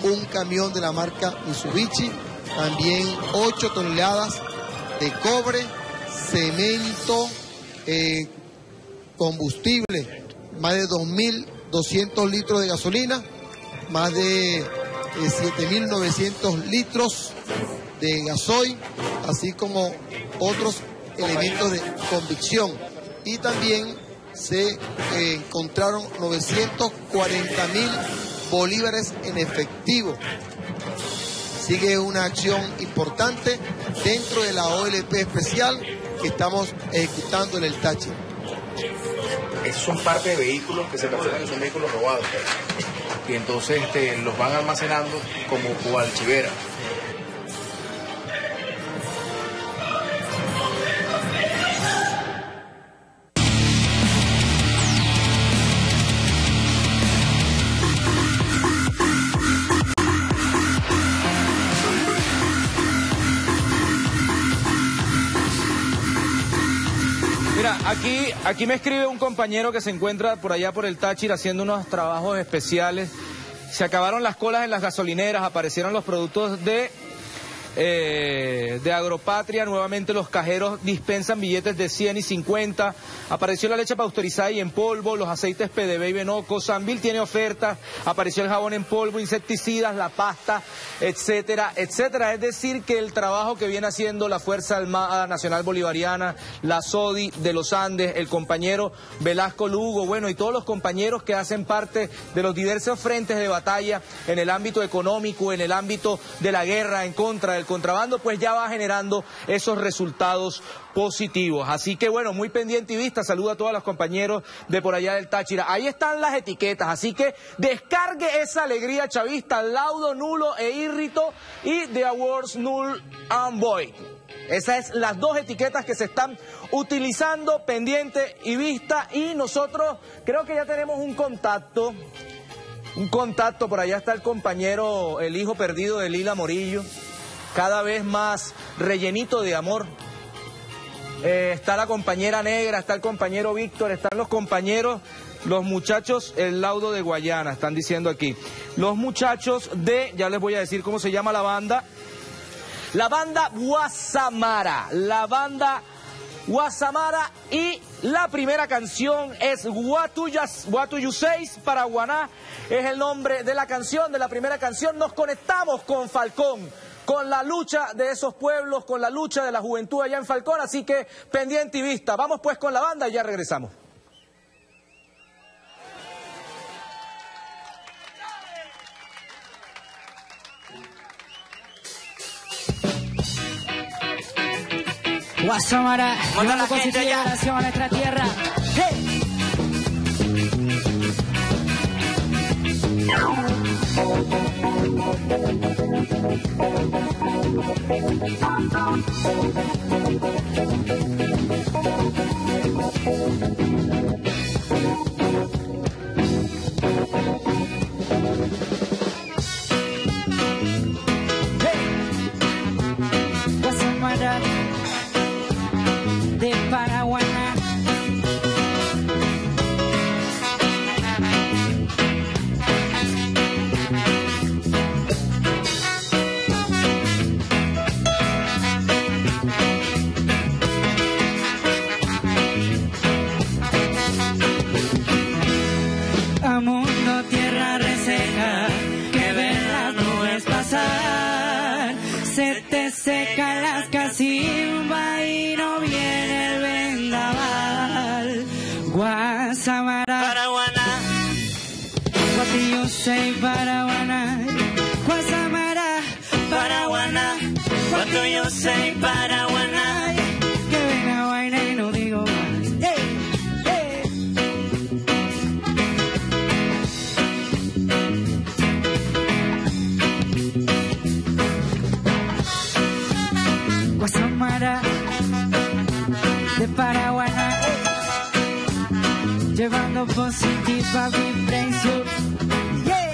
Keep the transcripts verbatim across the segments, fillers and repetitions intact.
un camión de la marca Mitsubishi, también ocho toneladas de cobre, cemento, eh, combustible, más de dos mil doscientos litros de gasolina, más de eh, siete mil novecientos litros de gasoil, así como otros elementos de convicción. Y también se eh, encontraron novecientos cuarenta mil bolívares en efectivo. Sigue una acción importante dentro de la O L P especial que estamos ejecutando en el Táchira. Esos son parte de vehículos que se perciben que son vehículos robados. Y entonces este, los van almacenando como coarchivera. Mira, aquí, aquí me escribe un compañero que se encuentra por allá por el Táchira haciendo unos trabajos especiales. Se acabaron las colas en las gasolineras, aparecieron los productos de, eh, de Agropatria, nuevamente los cajeros dispensan billetes de cien y cincuenta, apareció la leche pasteurizada y en polvo, los aceites P D B y Benoco, Sanvil tiene ofertas, apareció el jabón en polvo, insecticidas, la pasta, etcétera, etcétera. Es decir, que el trabajo que viene haciendo la Fuerza Armada Nacional Bolivariana, la SODI de los Andes, el compañero Velasco Lugo, bueno, y todos los compañeros que hacen parte de los diversos frentes de batalla en el ámbito económico, en el ámbito de la guerra en contra del contrabando, pues ya va generando esos resultados positivos. Así que bueno, muy pendiente y vista, saludo a todos los compañeros de por allá del Táchira. Ahí están las etiquetas, así que descargue esa alegría chavista, laudo nulo e írrito y The Awards Null and Void. Esas es las dos etiquetas que se están utilizando, pendiente y vista, y nosotros creo que ya tenemos un contacto, un contacto, por allá está el compañero, el hijo perdido de Lila Morillo, cada vez más rellenito de amor. Eh, está la compañera Negra, está el compañero Víctor, están los compañeros, los muchachos, el laudo de Guayana, están diciendo aquí. Los muchachos de, ya les voy a decir cómo se llama la banda. La banda Guasamara, la banda Guasamara, y la primera canción es What Do You Say para Guaná, es el nombre de la canción, de la primera canción. Nos conectamos con Falcón, con la lucha de esos pueblos, con la lucha de la juventud allá en Falcón, así que pendiente y vista. Vamos pues con la banda y ya regresamos. Guasamara, llevando positiva vibración a nuestra tierra. ¡Hey! Guasamara de Paraguaná. A mundo tierra reseca, que ver las nubes pasar, se te secan las casimbas y no viene el vendaval. Guasamara, Paraguaná, what do you say, Paraguaná? Guasamara, Paraguaná, what do you say, Paraguaná? Que venga vaina y no digo más. Hey, hey. Guasamara de Paraguaná, llevando positiva vibración. Yeah.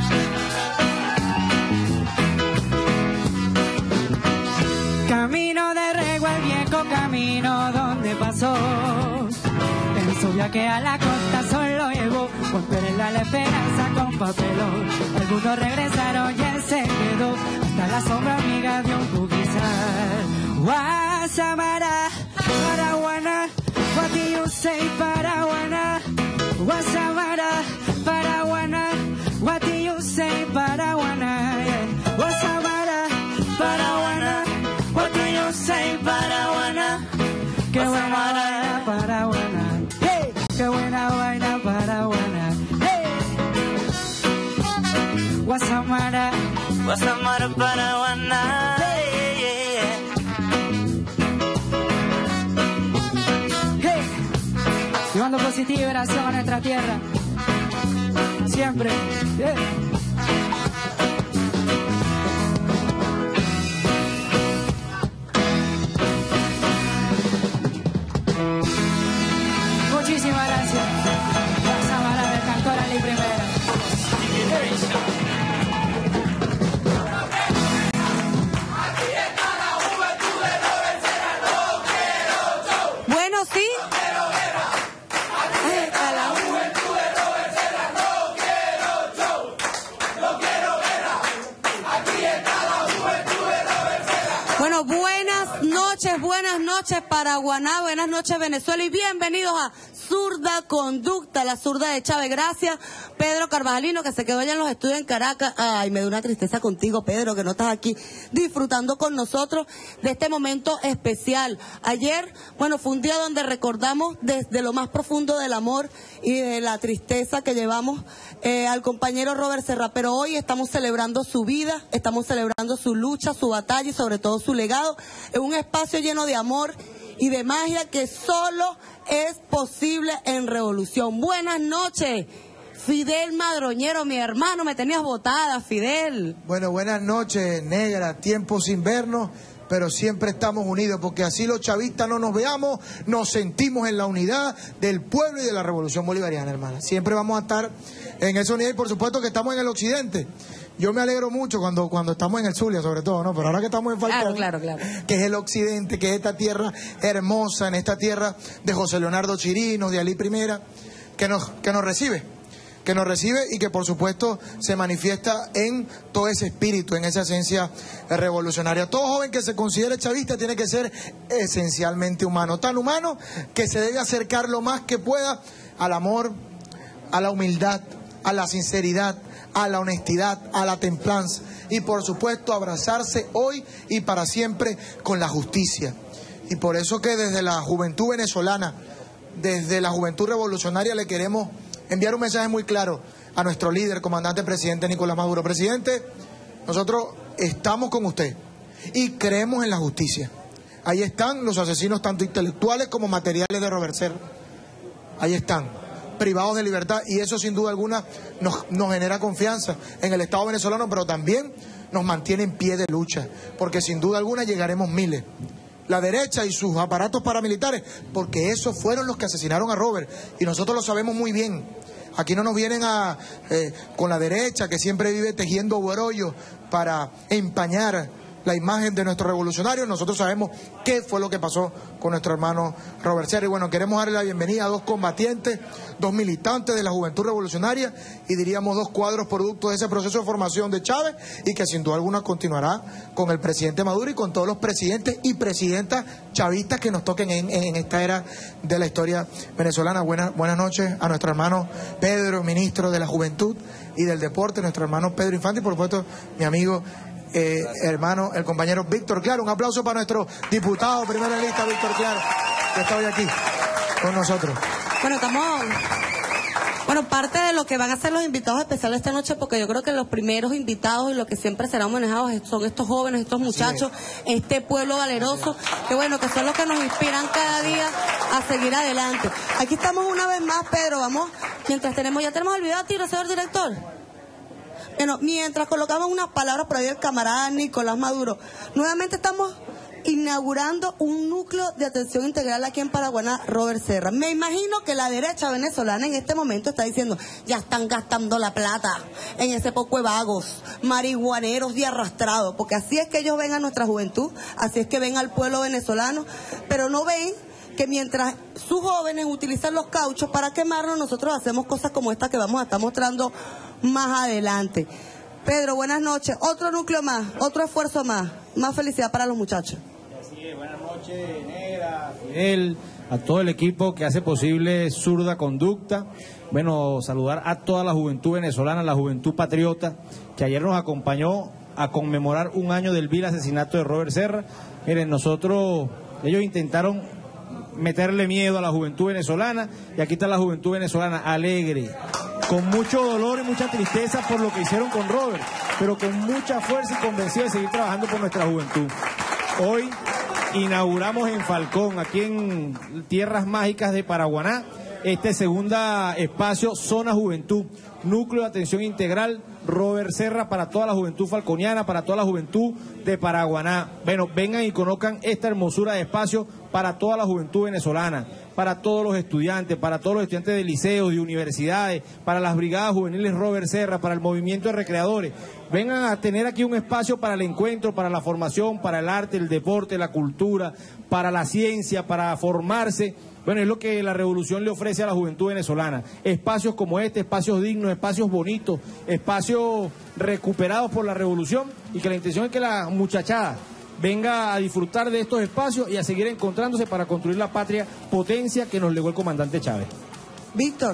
Camino de pasos. En su viaje a la costa solo llevó volverla la esperanza con papelón. Algunos regresaron y él se quedó hasta la sombra amiga de un buguizar. Guasamara, Paraguana, what do you say, Paraguana? Guasamara, Paraguana, what do you say, Paraguana? Yeah. Guasamara, Paraguana, what do you say, Paraguana? Qué buena vaina, Paraguana. Hey, qué buena vaina, Paraguana. Hey. Guasamara, Guasamara, Paraguana. Hey, yeah, yeah. Hey. Llevando positiva vibración a nuestra tierra. Siempre. Yeah. Muchísimas gracias. Guasamara del cantor Ali Primera. Bueno, sí. Ahí está la juventud de Robert Serra. No quiero show. No quiero guerra. Aquí está la juventud de Robert Serra. Bueno, buenas noches, buenas noches Paraguaná, buenas noches Venezuela y bienvenidos a Zurda Conducta, la zurda de Chávez. Gracias, Pedro Carvajalino, que se quedó allá en los estudios en Caracas. Ay, me da una tristeza contigo, Pedro, que no estás aquí disfrutando con nosotros de este momento especial. Ayer, bueno, fue un día donde recordamos desde lo más profundo del amor y de la tristeza que llevamos eh, al compañero Robert Serra, pero hoy estamos celebrando su vida, estamos celebrando su lucha, su batalla y sobre todo su legado en un espacio lleno de amor y de magia que solo es posible en Revolución. Buenas noches, Fidel Madroñero, mi hermano, me tenías botada, Fidel. Bueno, buenas noches, negra, tiempo sin vernos, pero siempre estamos unidos, porque así los chavistas no nos veamos, nos sentimos en la unidad del pueblo y de la Revolución Bolivariana, hermana. Siempre vamos a estar en esa unidad y por supuesto que estamos en el occidente. Yo me alegro mucho cuando, cuando estamos en el Zulia, sobre todo, ¿no? Pero ahora que estamos en Falcón, claro, claro, claro. que es el occidente, que es esta tierra hermosa, en esta tierra de José Leonardo Chirinos, de Alí Primera, que nos, que nos recibe, que nos recibe y que por supuesto se manifiesta en todo ese espíritu, en esa esencia revolucionaria. Todo joven que se considere chavista tiene que ser esencialmente humano, tan humano que se debe acercar lo más que pueda al amor, a la humildad, a la sinceridad, a la honestidad, a la templanza y por supuesto abrazarse hoy y para siempre con la justicia. Y por eso que desde la juventud venezolana, desde la juventud revolucionaria le queremos enviar un mensaje muy claro a nuestro líder, comandante presidente Nicolás Maduro. Presidente, nosotros estamos con usted y creemos en la justicia. Ahí están los asesinos tanto intelectuales como materiales de Robert Serra. Ahí están, privados de libertad, y eso sin duda alguna nos, nos genera confianza en el Estado venezolano, pero también nos mantiene en pie de lucha, porque sin duda alguna llegaremos miles. La derecha y sus aparatos paramilitares, porque esos fueron los que asesinaron a Robert, y nosotros lo sabemos muy bien. Aquí no nos vienen a eh, con la derecha, que siempre vive tejiendo brollos para empañar la imagen de nuestros revolucionarios. Nosotros sabemos qué fue lo que pasó con nuestro hermano Robert Serra. Y bueno, queremos darle la bienvenida a dos combatientes, dos militantes de la juventud revolucionaria y diríamos dos cuadros producto de ese proceso de formación de Chávez y que sin duda alguna continuará con el presidente Maduro y con todos los presidentes y presidentas chavistas que nos toquen en, en esta era de la historia venezolana. Buenas, buenas noches a nuestro hermano Pedro, ministro de la Juventud y del Deporte, nuestro hermano Pedro Infante y por supuesto mi amigo Eh, hermano, el compañero Víctor Claro. Un aplauso para nuestro diputado primero en lista, Víctor Claro, que está hoy aquí con nosotros. Bueno, estamos... Bueno, parte de lo que van a ser los invitados especiales esta noche, porque yo creo que los primeros invitados y los que siempre serán manejados son estos jóvenes, estos muchachos, este pueblo valeroso, que bueno, que son los que nos inspiran cada día a seguir adelante. Aquí estamos una vez más, Pedro, vamos, mientras tenemos, ya tenemos el video a ti, señor director. Bueno, mientras colocamos unas palabras por ahí del camarada Nicolás Maduro, nuevamente estamos inaugurando un núcleo de atención integral aquí en Paraguaná, Robert Serra. Me imagino que la derecha venezolana en este momento está diciendo, ya están gastando la plata en ese poco de vagos, marihuaneros y arrastrados, porque así es que ellos ven a nuestra juventud, así es que ven al pueblo venezolano, pero no ven que mientras sus jóvenes utilizan los cauchos para quemarnos, nosotros hacemos cosas como esta que vamos a estar mostrando más adelante. Pedro, buenas noches. Otro núcleo más, otro esfuerzo más. Más felicidad para los muchachos. Así es, buenas noches, Negra, Fidel, a todo el equipo que hace posible Zurda Conducta. Bueno, saludar a toda la juventud venezolana, la juventud patriota, que ayer nos acompañó a conmemorar un año del vil asesinato de Robert Serra. Miren, nosotros, ellos intentaron meterle miedo a la juventud venezolana, y aquí está la juventud venezolana alegre, con mucho dolor y mucha tristeza por lo que hicieron con Robert, pero con mucha fuerza y convencido de seguir trabajando por nuestra juventud. Hoy inauguramos en Falcón, aquí en Tierras Mágicas de Paraguaná, este segunda espacio Zona Juventud, núcleo de atención integral Robert Serra, para toda la juventud falconiana, para toda la juventud de Paraguaná. Bueno, vengan y conozcan esta hermosura de espacio para toda la juventud venezolana, para todos los estudiantes, para todos los estudiantes de liceos, de universidades, para las brigadas juveniles Robert Serra, para el movimiento de recreadores. Vengan a tener aquí un espacio para el encuentro, para la formación, para el arte, el deporte, la cultura, para la ciencia, para formarse. Bueno, es lo que la revolución le ofrece a la juventud venezolana. Espacios como este, espacios dignos, espacios bonitos, espacios recuperados por la revolución, y que la intención es que la muchachada venga a disfrutar de estos espacios y a seguir encontrándose para construir la patria potencia que nos legó el comandante Chávez. Víctor,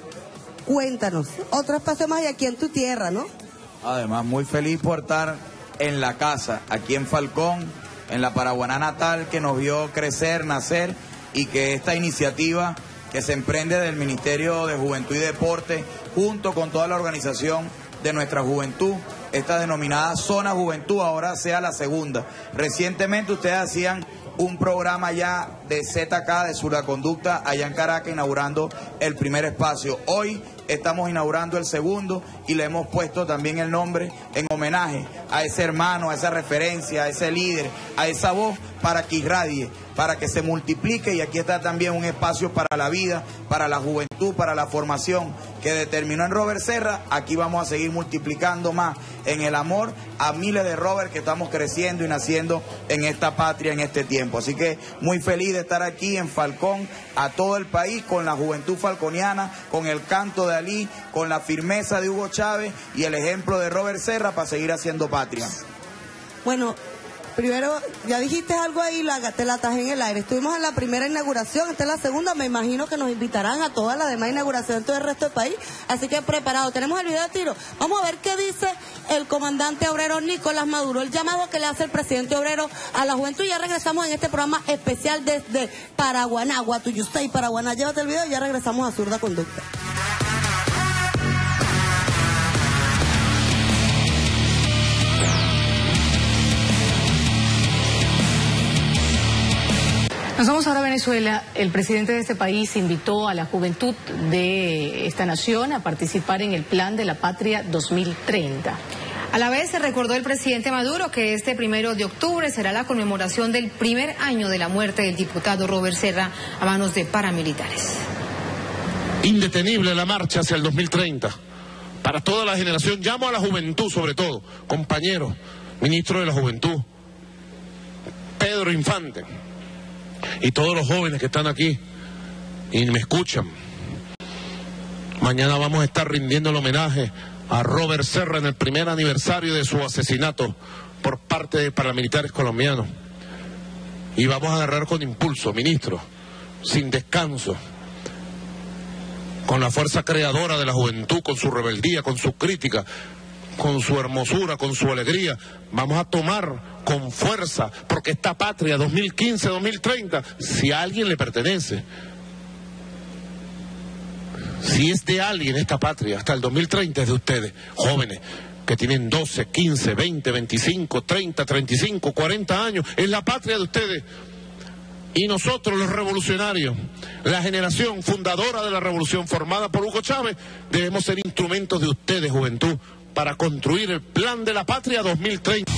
cuéntanos, otro espacio más y aquí en tu tierra, ¿no? Además, muy feliz por estar en la casa, aquí en Falcón, en la Paraguaná natal, que nos vio crecer, nacer, y que esta iniciativa que se emprende del Ministerio de Juventud y Deporte, junto con toda la organización de nuestra juventud, esta denominada Zona Juventud, ahora sea la segunda. Recientemente ustedes hacían un programa ya de Z K, de Zurda Conducta, allá en Caracas, inaugurando el primer espacio. Hoy estamos inaugurando el segundo, y le hemos puesto también el nombre en homenaje a ese hermano, a esa referencia, a ese líder, a esa voz, para que irradie, para que se multiplique. Y aquí está también un espacio para la vida, para la juventud, para la formación que determinó en Robert Serra. Aquí vamos a seguir multiplicando más en el amor a miles de Robert que estamos creciendo y naciendo en esta patria en este tiempo. Así que muy feliz de estar aquí en Falcón, a todo el país, con la juventud falconiana, con el canto de Alí, con la firmeza de Hugo Chávez y el ejemplo de Robert Serra, para seguir haciendo patria. Bueno, primero, ya dijiste algo ahí, la, te la atajé en el aire. Estuvimos en la primera inauguración, esta es la segunda. Me imagino que nos invitarán a todas las demás inauguraciones de todo el resto del país. Así que preparado. Tenemos el video de tiro. Vamos a ver qué dice el comandante obrero Nicolás Maduro, el llamado que le hace el presidente obrero a la juventud. Ya regresamos en este programa especial desde Paraguaná, Guatuyustay, Paraguaná. Llévate el video y ya regresamos a Zurda Conducta. Nos vamos ahora a Venezuela. El presidente de este país invitó a la juventud de esta nación a participar en el Plan de la Patria dos mil treinta. A la vez se recordó el presidente Maduro que este primero de octubre será la conmemoración del primer año de la muerte del diputado Robert Serra a manos de paramilitares. Indetenible la marcha hacia el dos mil treinta. Para toda la generación, llamo a la juventud sobre todo, compañeros, ministro de la Juventud, Pedro Infante, y todos los jóvenes que están aquí y me escuchan. Mañana vamos a estar rindiendo el homenaje a Robert Serra en el primer aniversario de su asesinato por parte de paramilitares colombianos. Y vamos a agarrar con impulso, ministro, sin descanso, con la fuerza creadora de la juventud, con su rebeldía, con su crítica, con su hermosura, con su alegría. Vamos a tomar con fuerza, porque esta patria dos mil quince dos mil treinta, si a alguien le pertenece, si es de alguien esta patria, hasta el dos mil treinta es de ustedes, jóvenes, que tienen doce, quince, veinte, veinticinco, treinta, treinta y cinco, cuarenta años, es la patria de ustedes. Y nosotros, los revolucionarios, la generación fundadora de la revolución formada por Hugo Chávez, debemos ser instrumentos de ustedes, juventud, para construir el Plan de la Patria dos mil treinta.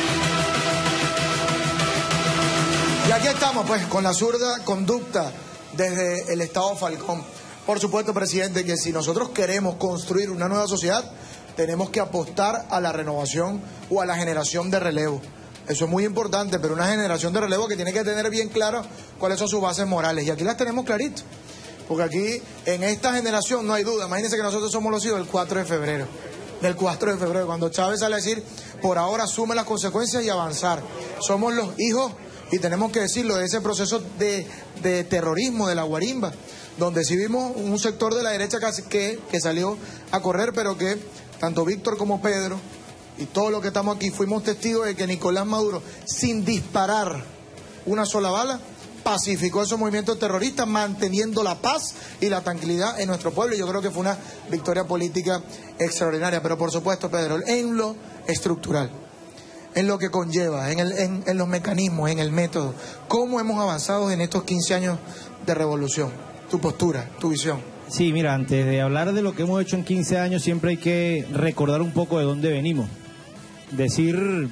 Y aquí estamos pues con la Zurda Conducta desde el Estado Falcón. Por supuesto, presidente, que si nosotros queremos construir una nueva sociedad, tenemos que apostar a la renovación o a la generación de relevo. Eso es muy importante, pero una generación de relevo que tiene que tener bien claro cuáles son sus bases morales. Y aquí las tenemos claritas. Porque aquí, en esta generación, no hay duda. Imagínense que nosotros somos los hijos del cuatro de febrero. Del cuatro de febrero, cuando Chávez sale a decir, por ahora asume las consecuencias y avanzar. Somos los hijos, y tenemos que decirlo, de ese proceso de, de terrorismo, de la guarimba, donde sí vimos un sector de la derecha casi que, que salió a correr, pero que tanto Víctor como Pedro y todos los que estamos aquí fuimos testigos de que Nicolás Maduro, sin disparar una sola bala, pacificó esos movimientos terroristas, manteniendo la paz y la tranquilidad en nuestro pueblo. Y yo creo que fue una victoria política extraordinaria. Pero por supuesto, Pedro, en lo estructural, en lo que conlleva, en, el, en, en los mecanismos, en el método, ¿cómo hemos avanzado en estos quince años de revolución? Tu postura, tu visión. Sí, mira, antes de hablar de lo que hemos hecho en quince años, siempre hay que recordar un poco de dónde venimos. Decir,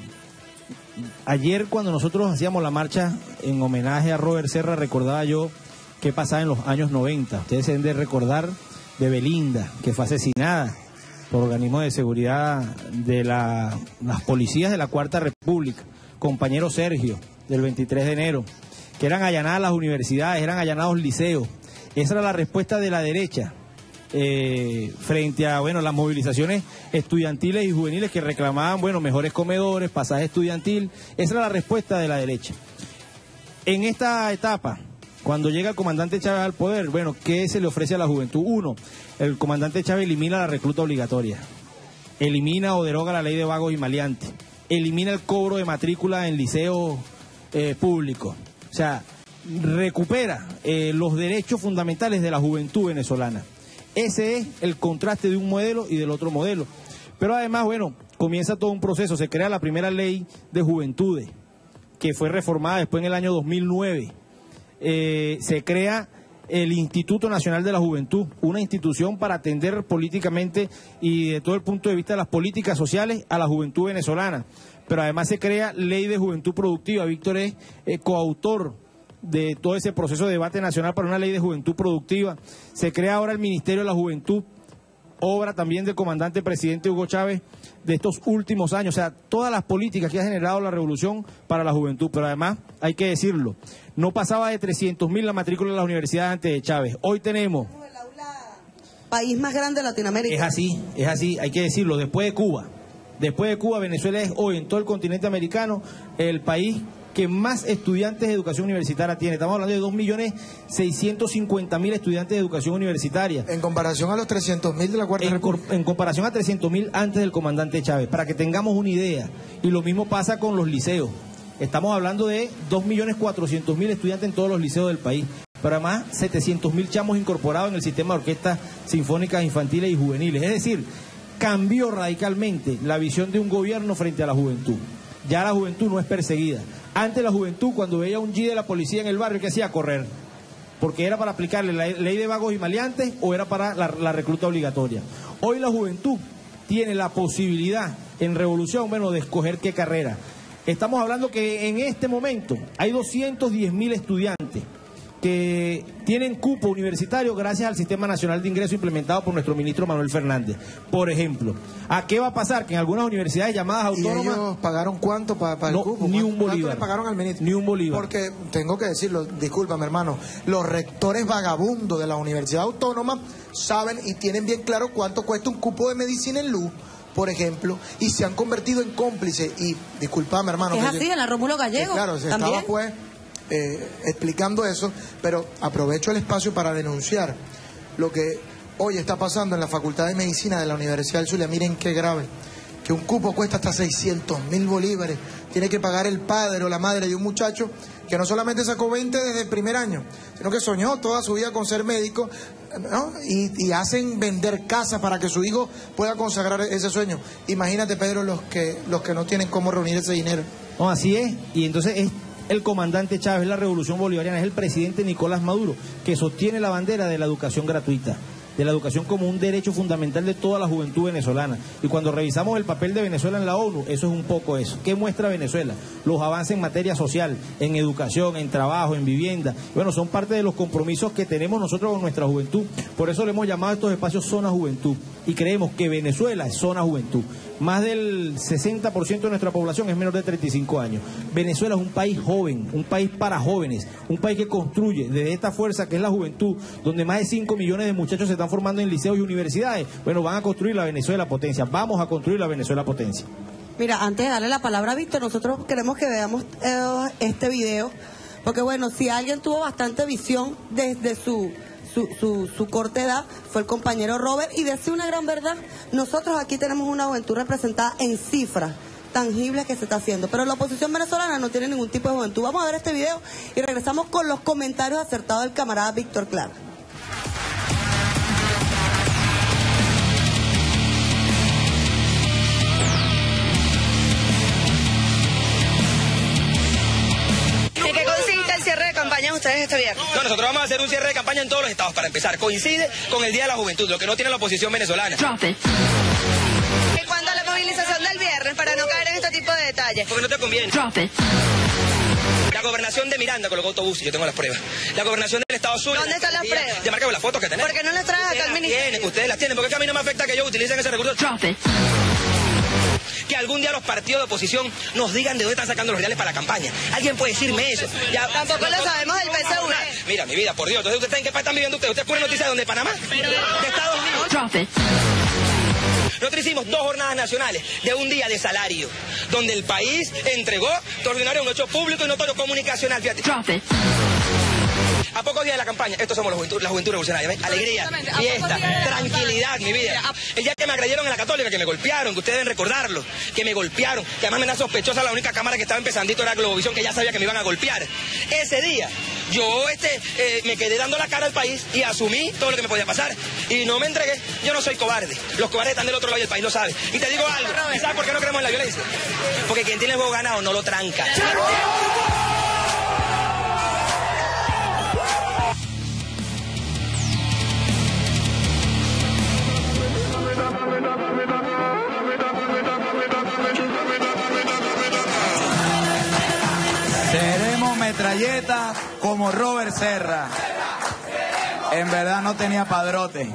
ayer cuando nosotros hacíamos la marcha en homenaje a Robert Serra, recordaba yo qué pasaba en los años noventa. Ustedes deben de recordar de Belinda, que fue asesinada por organismos de seguridad de la, las policías de la Cuarta República, compañero Sergio, del veintitrés de enero, que eran allanadas las universidades, eran allanados liceos. Esa era la respuesta de la derecha eh, frente a bueno las movilizaciones estudiantiles y juveniles que reclamaban bueno mejores comedores, pasaje estudiantil. Esa era la respuesta de la derecha. En esta etapa, cuando llega el comandante Chávez al poder, bueno, ¿qué se le ofrece a la juventud? Uno, el comandante Chávez elimina la recluta obligatoria, elimina o deroga la ley de vagos y maleantes, elimina el cobro de matrícula en liceos eh, públicos. O sea, recupera eh, los derechos fundamentales de la juventud venezolana. Ese es el contraste de un modelo y del otro modelo. Pero además, bueno, comienza todo un proceso. Se crea la primera ley de juventudes, que fue reformada después en el año dos mil nueve. Eh, se crea el Instituto Nacional de la Juventud, una institución para atender políticamente y de todo el punto de vista de las políticas sociales a la juventud venezolana. Pero además se crea Ley de Juventud Productiva. Víctor es eh, coautor de todo ese proceso de debate nacional para una ley de juventud productiva. Se crea ahora el Ministerio de la Juventud, obra también del comandante presidente Hugo Chávez de estos últimos años. O sea, todas las políticas que ha generado la revolución para la juventud. Pero además, hay que decirlo, no pasaba de trescientos mil la matrícula de las universidades antes de Chávez. Hoy tenemos... País más grande de Latinoamérica. Es así, es así, hay que decirlo, después de Cuba. Después de Cuba, Venezuela es hoy en todo el continente americano el país que más estudiantes de educación universitaria tiene. Estamos hablando de dos millones seiscientos cincuenta mil estudiantes de educación universitaria. En comparación a los trescientos mil de la Cuarta en, República. En comparación a trescientos mil antes del comandante Chávez, para que tengamos una idea. Y lo mismo pasa con los liceos. Estamos hablando de dos millones cuatrocientos mil estudiantes en todos los liceos del país. Pero además, setecientos mil chamos incorporados en el sistema de orquestas sinfónicas infantiles y juveniles. Es decir, cambió radicalmente la visión de un gobierno frente a la juventud. Ya la juventud no es perseguida. Antes la juventud, cuando veía un G de la policía en el barrio, ¿qué hacía? Correr. Porque era para aplicarle la ley de vagos y maleantes o era para la, la recluta obligatoria. Hoy la juventud tiene la posibilidad en revolución, bueno, de escoger qué carrera. Estamos hablando que en este momento hay doscientos diez mil estudiantes que tienen cupo universitario gracias al Sistema Nacional de Ingreso implementado por nuestro ministro Manuel Fernández. Por ejemplo, ¿a qué va a pasar? Que en algunas universidades llamadas autónomas... ¿Y ellos pagaron cuánto para pa el no, cupo? Ni un bolívar. ¿Cuánto le pagaron al ministro? Ni un bolívar. Porque, tengo que decirlo, discúlpame hermano, los rectores vagabundos de la Universidad Autónoma saben y tienen bien claro cuánto cuesta un cupo de medicina en luz, por ejemplo, y se han convertido en cómplices. Y, discúlpame hermano... Es así, en la Rómulo Gallego. Que, claro, se ¿también? estaba pues... Eh, explicando eso, pero aprovecho el espacio para denunciar lo que hoy está pasando en la Facultad de Medicina de la Universidad del Zulia. Miren qué grave, que un cupo cuesta hasta seiscientos mil bolívares, tiene que pagar el padre o la madre de un muchacho que no solamente sacó veinte desde el primer año, sino que soñó toda su vida con ser médico, ¿no? y, y hacen vender casas para que su hijo pueda consagrar ese sueño. Imagínate, Pedro, los que, los que no tienen cómo reunir ese dinero. No, así es, y entonces es el comandante Chávez, la revolución bolivariana, es el presidente Nicolás Maduro, que sostiene la bandera de la educación gratuita. de la educación como un derecho fundamental de toda la juventud venezolana. Y cuando revisamos el papel de Venezuela en la ONU, eso es un poco eso. ¿Qué muestra Venezuela? Los avances en materia social, en educación, en trabajo, en vivienda. Bueno, son parte de los compromisos que tenemos nosotros con nuestra juventud. Por eso le hemos llamado a estos espacios Zona Juventud. Y creemos que Venezuela es Zona Juventud. Más del sesenta por ciento de nuestra población es menor de treinta y cinco años. Venezuela es un país joven, un país para jóvenes, un país que construye desde esta fuerza que es la juventud, donde más de cinco millones de muchachos se están formando en liceos y universidades. Bueno, van a construir la Venezuela potencia, vamos a construir la Venezuela potencia. Mira, antes de darle la palabra a Víctor, nosotros queremos que veamos eh, este video, porque bueno, si alguien tuvo bastante visión desde su... Su, su, su corta edad, fue el compañero Robert, y decir una gran verdad, nosotros aquí tenemos una juventud representada en cifras tangibles que se está haciendo, pero la oposición venezolana no tiene ningún tipo de juventud. Vamos a ver este video y regresamos con los comentarios acertados del camarada Víctor Clara. Ustedes este viernes. No, nosotros vamos a hacer un cierre de campaña en todos los estados para empezar. Coincide con el Día de la Juventud, lo que no tiene la oposición venezolana. ¿Y cuándo la movilización del viernes para no caer en este tipo de detalles? Porque no te conviene. La gobernación de Miranda colocó autobuses, yo tengo las pruebas. La gobernación del Estado Sur. ¿Dónde están las pruebas? Ya marcamos las fotos que tenemos. ¿Por qué no las traes acá al ministerio? Tienen, ustedes las tienen, porque a mí no me afecta que ellos utilicen ese recurso. Que algún día los partidos de oposición nos digan de dónde están sacando los reales para la campaña. ¿Alguien puede decirme eso? Ya, Tampoco lo sabemos del P S U V. Mira, mi vida, por Dios. Entonces, ¿ustedes en qué país están viviendo ustedes? ¿Ustedes ponen noticias de dónde? ¿De Panamá? ¿De Estados Unidos? Nosotros hicimos dos jornadas nacionales de un día de salario, donde el país entregó extraordinario un hecho público y notorio comunicacional. Fíjate. A pocos días de la campaña, estos somos la juventud, la juventud revolucionaria, ¿ves? Alegría, fiesta, tranquilidad, mi vida. El día que me agredieron en la Católica, que me golpearon, que ustedes deben recordarlo, que me golpearon, que además me da sospechosa, la única cámara que estaba empezandito era Globovisión, que ya sabía que me iban a golpear. Ese día, yo este, eh, me quedé dando la cara al país y asumí todo lo que me podía pasar. Y no me entregué. Yo no soy cobarde. Los cobardes están del otro lado y el país lo sabe. Y te digo algo, ¿y sabes por qué no creemos en la violencia? Porque quien tiene el juego ganado no lo tranca. Seremos metralleta como Robert Serra. En verdad no tenía padrote.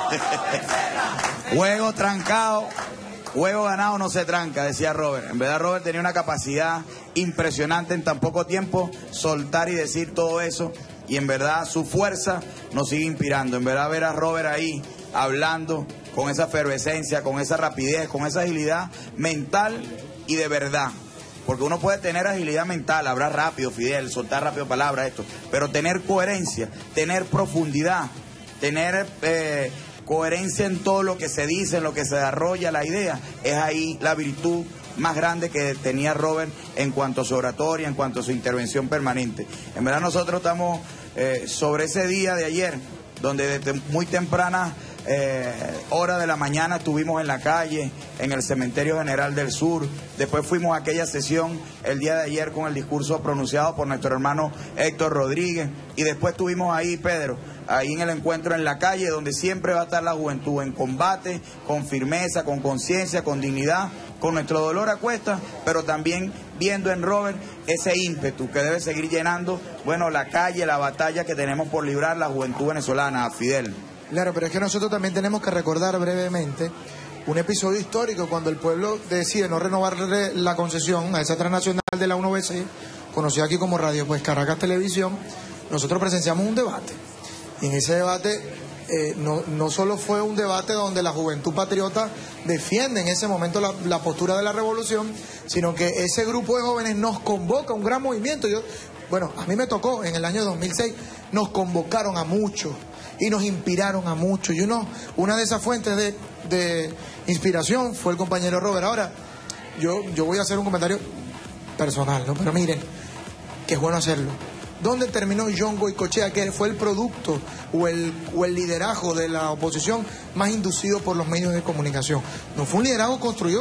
Juego trancado, juego ganado no se tranca, decía Robert. En verdad Robert tenía una capacidad impresionante en tan poco tiempo, soltar y decir todo eso. Y en verdad su fuerza nos sigue inspirando. En verdad ver a Robert ahí hablando con esa efervescencia, con esa rapidez, con esa agilidad mental y de verdad. Porque uno puede tener agilidad mental, hablar rápido, Fidel, soltar rápido palabras, esto. Pero tener coherencia, tener profundidad, tener eh, coherencia en todo lo que se dice, en lo que se desarrolla la idea, es ahí la virtud más grande que tenía Robert en cuanto a su oratoria, en cuanto a su intervención permanente. En verdad nosotros estamos eh, sobre ese día de ayer, donde desde muy temprana eh, hora de la mañana estuvimos en la calle, en el Cementerio General del Sur. Después fuimos a aquella sesión el día de ayer con el discurso pronunciado por nuestro hermano Héctor Rodríguez. Y después estuvimos ahí, Pedro, ahí en el encuentro en la calle, donde siempre va a estar la juventud en combate, con firmeza, con conciencia, con dignidad, con nuestro dolor a cuestas, pero también viendo en Robert ese ímpetu que debe seguir llenando, bueno, la calle, la batalla que tenemos por librar la juventud venezolana, Fidel. Claro, pero es que nosotros también tenemos que recordar brevemente un episodio histórico cuando el pueblo decide no renovarle la concesión a esa transnacional de la uno B C, conocida aquí como Radio pues Caracas Televisión. Nosotros presenciamos un debate y en ese debate eh, no, no solo fue un debate donde la juventud patriota defiende en ese momento la, la postura de la revolución, sino que ese grupo de jóvenes nos convoca a un gran movimiento. Yo, bueno, a mí me tocó en el año dos mil seis, nos convocaron a muchos y nos inspiraron a muchos. Y uno, una de esas fuentes de, de inspiración fue el compañero Robert. Ahora, yo, yo voy a hacer un comentario personal, ¿no? Pero miren, que es bueno hacerlo. ¿Dónde terminó John Goycochea, que fue el producto o el, o el liderazgo de la oposición más inducido por los medios de comunicación? No fue un liderazgo construido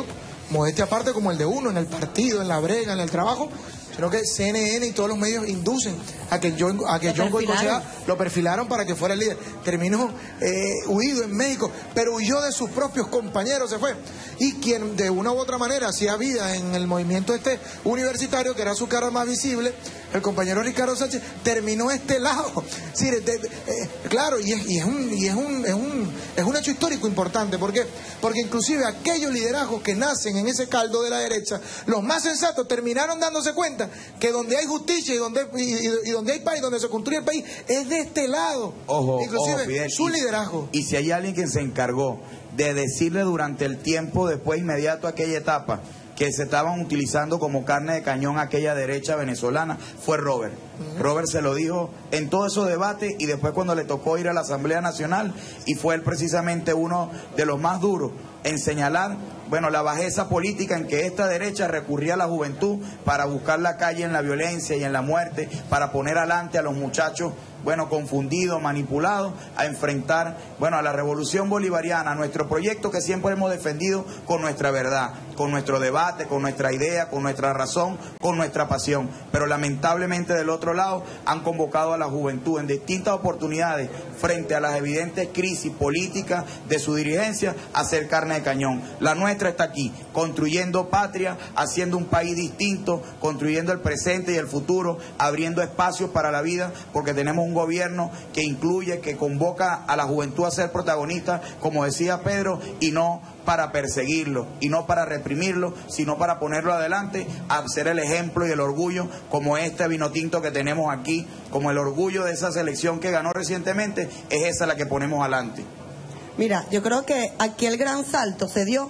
modestia aparte, como el de uno, en el partido, en la brega, en el trabajo, sino que C N N y todos los medios inducen a que John, a que John Goycochea lo perfilaron para que fuera el líder. Terminó eh, huido en México, pero huyó de sus propios compañeros, se fue. Y quien de una u otra manera hacía vida en el movimiento este universitario, que era su cara más visible, el compañero Ricardo Sánchez, terminó este lado. Sí, de, de, eh, claro, y es, y es un y es un, es un es un hecho histórico importante. ¿Por qué? Porque inclusive aquellos liderazgos que nacen en ese caldo de la derecha, los más sensatos terminaron dándose cuenta que donde hay justicia y donde y, y donde hay país, donde se construye el país, es de este lado. Ojo, inclusive ojo, Fidel, su y, liderazgo. Y si hay alguien que se encargó de decirle durante el tiempo después inmediato a aquella etapa que se estaban utilizando como carne de cañón aquella derecha venezolana, fue Robert. Uh-huh. Robert se lo dijo en todos esos debates y después cuando le tocó ir a la Asamblea Nacional, y fue él precisamente uno de los más duros en señalar, bueno, la bajeza política en que esta derecha recurría a la juventud para buscar la calle en la violencia y en la muerte, para poner adelante a los muchachos, bueno, confundidos, manipulados, a enfrentar, bueno, a la revolución bolivariana, nuestro proyecto que siempre hemos defendido con nuestra verdad, con nuestro debate, con nuestra idea, con nuestra razón, con nuestra pasión. Pero lamentablemente del otro lado han convocado a la juventud en distintas oportunidades frente a las evidentes crisis políticas de su dirigencia a hacer carne de cañón. La nuestra está aquí, construyendo patria, haciendo un país distinto, construyendo el presente y el futuro, abriendo espacios para la vida, porque tenemos un gobierno que incluye, que convoca a la juventud a ser protagonista, como decía Pedro, y no para perseguirlo, y no para reprimirlo, sino para ponerlo adelante, a ser el ejemplo y el orgullo, como este vino tinto que tenemos aquí, como el orgullo de esa selección que ganó recientemente, es esa la que ponemos adelante. Mira, yo creo que aquí el gran salto se dio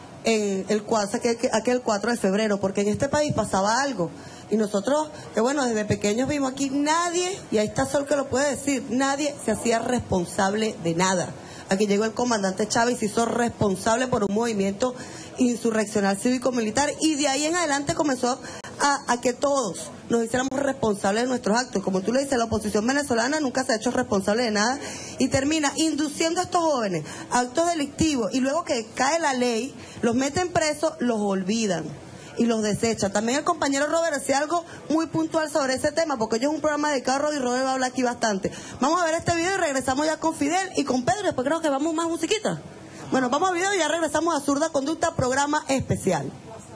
en el aquel, aquel cuatro de febrero, porque en este país pasaba algo. Y nosotros, que bueno, desde pequeños vimos aquí, nadie, y ahí está Sol que lo puede decir, nadie se hacía responsable de nada. Aquí llegó el comandante Chávez y se hizo responsable por un movimiento insurreccional cívico-militar, y de ahí en adelante comenzó a, a que todos nos hiciéramos responsables de nuestros actos. Como tú le dices, la oposición venezolana nunca se ha hecho responsable de nada y termina induciendo a estos jóvenes a actos delictivos, y luego que cae la ley, los meten presos, los olvidan y los desecha. También el compañero Robert hacía algo muy puntual sobre ese tema, porque yo es un programa de carro y Robert va a hablar aquí bastante. Vamos a ver este video y regresamos ya con Fidel y con Pedro, después creo que vamos más musiquita. Bueno, vamos al video y ya regresamos a Zurda Conducta, programa especial.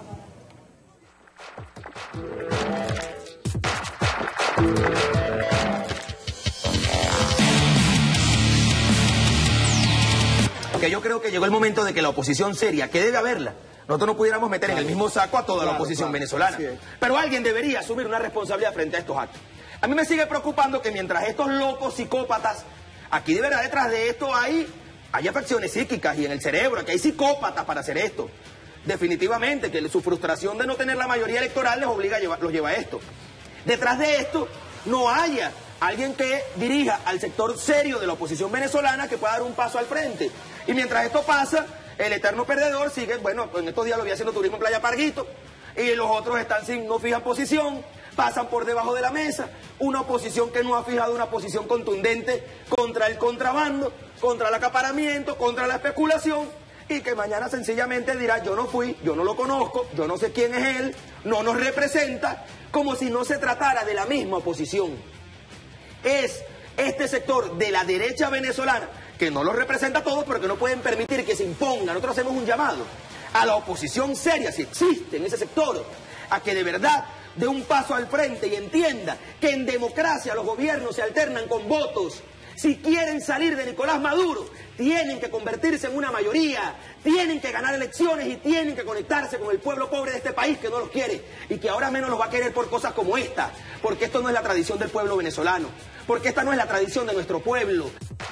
Que yo creo que llegó el momento de que la oposición seria, que debe haberla, nosotros no pudiéramos meter en el mismo saco a toda la oposición venezolana. Pero alguien debería asumir una responsabilidad frente a estos actos. A mí me sigue preocupando que mientras estos locos psicópatas, aquí de verdad detrás de esto hay, hay afecciones psíquicas y en el cerebro, que hay psicópatas para hacer esto. Definitivamente que su frustración de no tener la mayoría electoral les obliga a llevar, los lleva a esto. Detrás de esto no haya alguien que dirija al sector serio de la oposición venezolana que pueda dar un paso al frente. Y mientras esto pasa, el eterno perdedor sigue, bueno, en estos días lo vi haciendo turismo en Playa Parguito, y los otros están sin, no fijan posición, pasan por debajo de la mesa, una oposición que no ha fijado una posición contundente contra el contrabando, contra el acaparamiento, contra la especulación, y que mañana sencillamente dirá, yo no fui, yo no lo conozco, yo no sé quién es él, no nos representa, como si no se tratara de la misma oposición. Es este sector de la derecha venezolana, que no los representa a todos, pero que no pueden permitir que se imponga. Nosotros hacemos un llamado a la oposición seria, si existe en ese sector, a que de verdad dé un paso al frente y entienda que en democracia los gobiernos se alternan con votos. Si quieren salir de Nicolás Maduro, tienen que convertirse en una mayoría, tienen que ganar elecciones y tienen que conectarse con el pueblo pobre de este país que no los quiere y que ahora menos los va a querer por cosas como esta, porque esto no es la tradición del pueblo venezolano, porque esta no es la tradición de nuestro pueblo.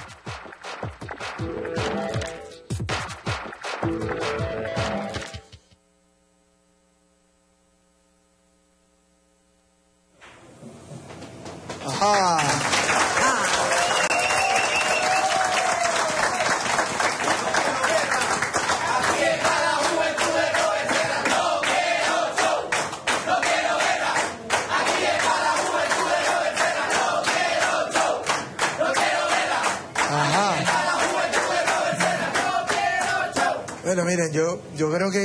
Ajá. Bueno, miren, yo, yo creo que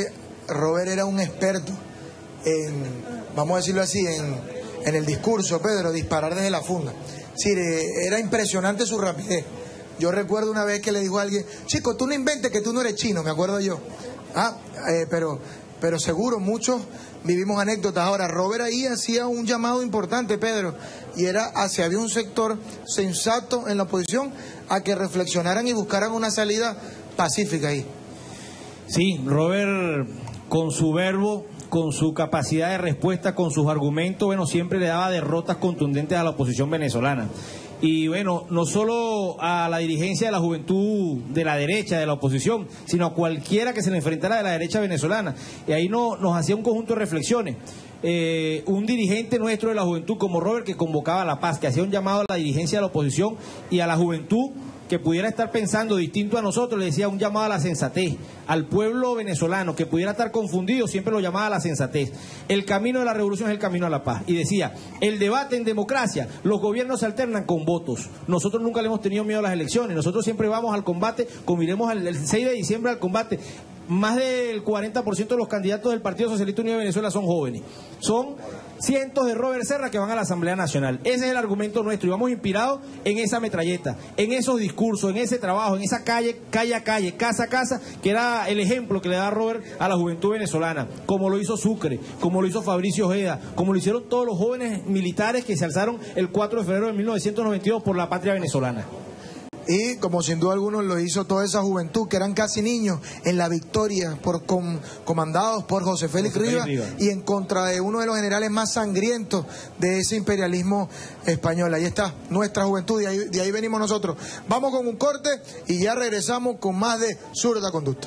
Robert era un experto en, vamos a decirlo así, en, en el discurso, Pedro, disparar desde la funda. Sí, era impresionante su rapidez. Yo recuerdo una vez que le dijo a alguien, chico, tú no inventes que tú no eres chino, me acuerdo yo. Ah, eh, pero, pero seguro, muchos vivimos anécdotas. Ahora, Robert ahí hacía un llamado importante, Pedro, y era hacia había un sector sensato en la oposición a que reflexionaran y buscaran una salida pacífica ahí. Sí, Robert, con su verbo, con su capacidad de respuesta, con sus argumentos, bueno, siempre le daba derrotas contundentes a la oposición venezolana. Y bueno, no solo a la dirigencia de la juventud de la derecha, de la oposición, sino a cualquiera que se le enfrentara de la derecha venezolana. Y ahí no, nos hacía un conjunto de reflexiones. Eh, un dirigente nuestro de la juventud como Robert, que convocaba a la paz, que hacía un llamado a la dirigencia de la oposición y a la juventud que pudiera estar pensando distinto a nosotros, le decía un llamado a la sensatez. Al pueblo venezolano que pudiera estar confundido, siempre lo llamaba a la sensatez. El camino de la revolución es el camino a la paz. Y decía, el debate en democracia, los gobiernos se alternan con votos. Nosotros nunca le hemos tenido miedo a las elecciones, nosotros siempre vamos al combate, como iremos el, el seis de diciembre al combate. Más del cuarenta por ciento de los candidatos del Partido Socialista Unido de Venezuela son jóvenes. Son cientos de Robert Serra que van a la Asamblea Nacional. Ese es el argumento nuestro y vamos inspirados en esa metralleta, en esos discursos, en ese trabajo, en esa calle, calle a calle, casa a casa, que era el ejemplo que le da Robert a la juventud venezolana, como lo hizo Sucre, como lo hizo Fabricio Ojeda, como lo hicieron todos los jóvenes militares que se alzaron el cuatro de febrero de mil novecientos noventa y dos por la patria venezolana. Y como sin duda algunos lo hizo toda esa juventud, que eran casi niños, en la victoria, por com, comandados por José Félix Rivas, y en contra de uno de los generales más sangrientos de ese imperialismo español. Ahí está nuestra juventud, y ahí, de ahí venimos nosotros. Vamos con un corte y ya regresamos con más de Zurda Conducta.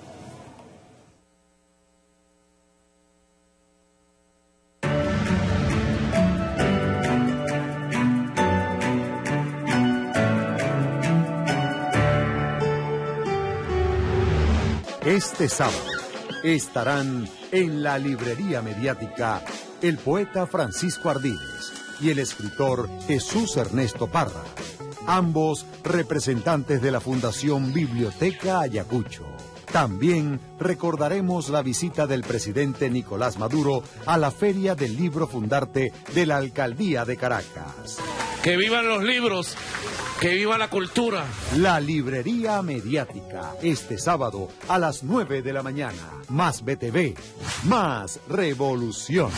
Este sábado estarán en la librería mediática el poeta Francisco Ardínez y el escritor Jesús Ernesto Parra, ambos representantes de la Fundación Biblioteca Ayacucho. También recordaremos la visita del presidente Nicolás Maduro a la Feria del Libro Fundarte de la Alcaldía de Caracas. ¡Que vivan los libros! ¡Que viva la cultura! La librería mediática, este sábado a las nueve de la mañana. Más B T V, más revolución.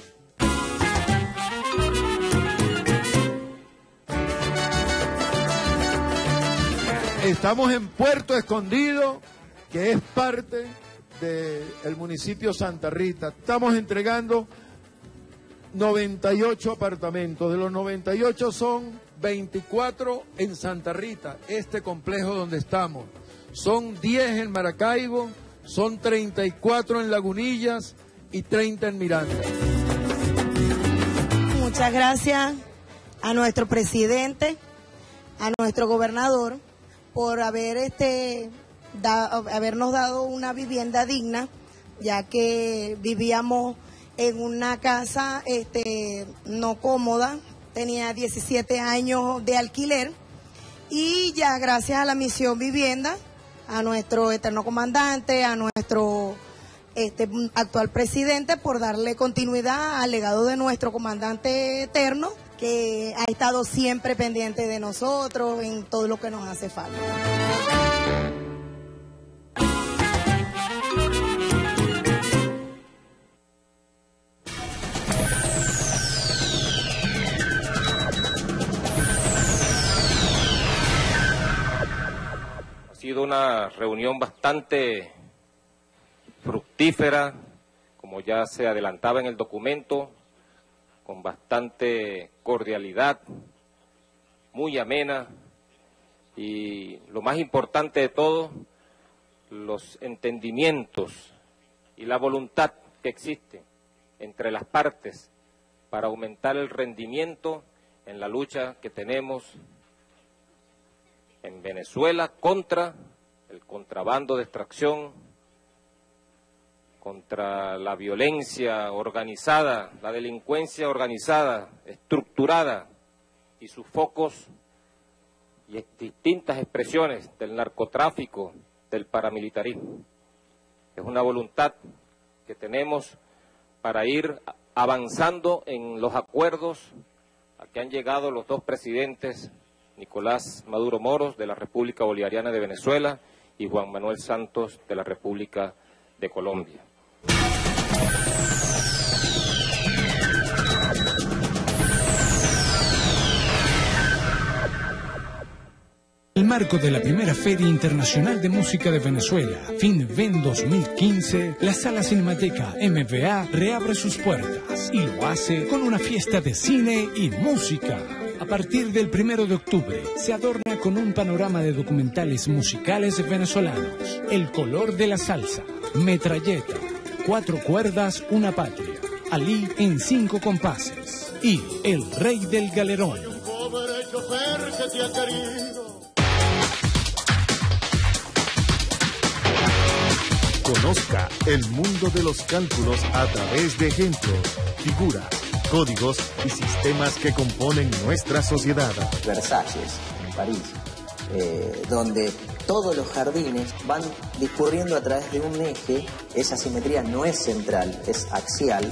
Estamos en Puerto Escondido, que es parte del municipio Santa Rita. Estamos entregando noventa y ocho apartamentos. De los noventa y ocho son veinticuatro en Santa Rita, este complejo donde estamos. Son diez en Maracaibo, son treinta y cuatro en Lagunillas y treinta en Miranda. Muchas gracias a nuestro presidente, a nuestro gobernador, por haber este da, habernos dado una vivienda digna, ya que vivíamos en una casa este no cómoda. Tenía diecisiete años de alquiler y ya gracias a la misión vivienda, a nuestro eterno comandante, a nuestro este, actual presidente, por darle continuidad al legado de nuestro comandante eterno, que ha estado siempre pendiente de nosotros en todo lo que nos hace falta. Ha sido una reunión bastante fructífera, como ya se adelantaba en el documento, con bastante cordialidad, muy amena y lo más importante de todo, los entendimientos y la voluntad que existe entre las partes para aumentar el rendimiento en la lucha que tenemos en Venezuela contra el contrabando de extracción, contra la violencia organizada, la delincuencia organizada, estructurada y sus focos y distintas expresiones del narcotráfico, del paramilitarismo. Es una voluntad que tenemos para ir avanzando en los acuerdos a que han llegado los dos presidentes, Nicolás Maduro Moros de la República Bolivariana de Venezuela y Juan Manuel Santos de la República de Colombia. En el marco de la primera Feria Internacional de Música de Venezuela, FinVen dos mil quince, la Sala Cinemateca M V A reabre sus puertas y lo hace con una fiesta de cine y música. A partir del primero de octubre, se adorna con un panorama de documentales musicales venezolanos. El color de la salsa, Metralleta, Cuatro cuerdas, una patria, Alí en cinco compases y El Rey del Galerón. Conozca el mundo de los cálculos a través de ejemplos, figuras, códigos y sistemas que componen nuestra sociedad. Versalles, en París, eh, donde todos los jardines van discurriendo a través de un eje. Esa simetría no es central, es axial.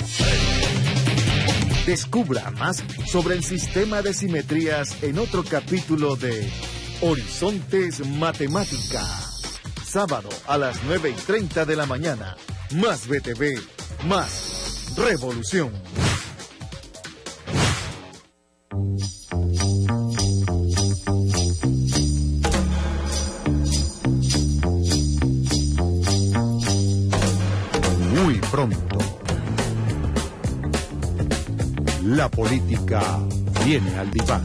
Descubra más sobre el sistema de simetrías en otro capítulo de Horizontes Matemática. Sábado a las nueve y treinta de la mañana. Más B T V, más revolución. Muy pronto. La política viene al diván.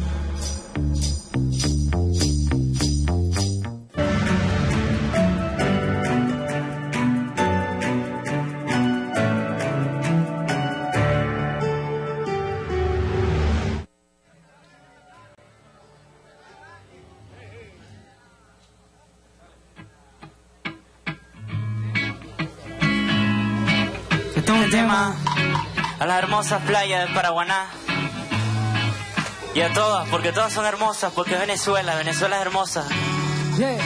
Un tema a las hermosas playas de Paraguaná y a todas, porque todas son hermosas, porque es Venezuela, Venezuela es hermosa. Yeah.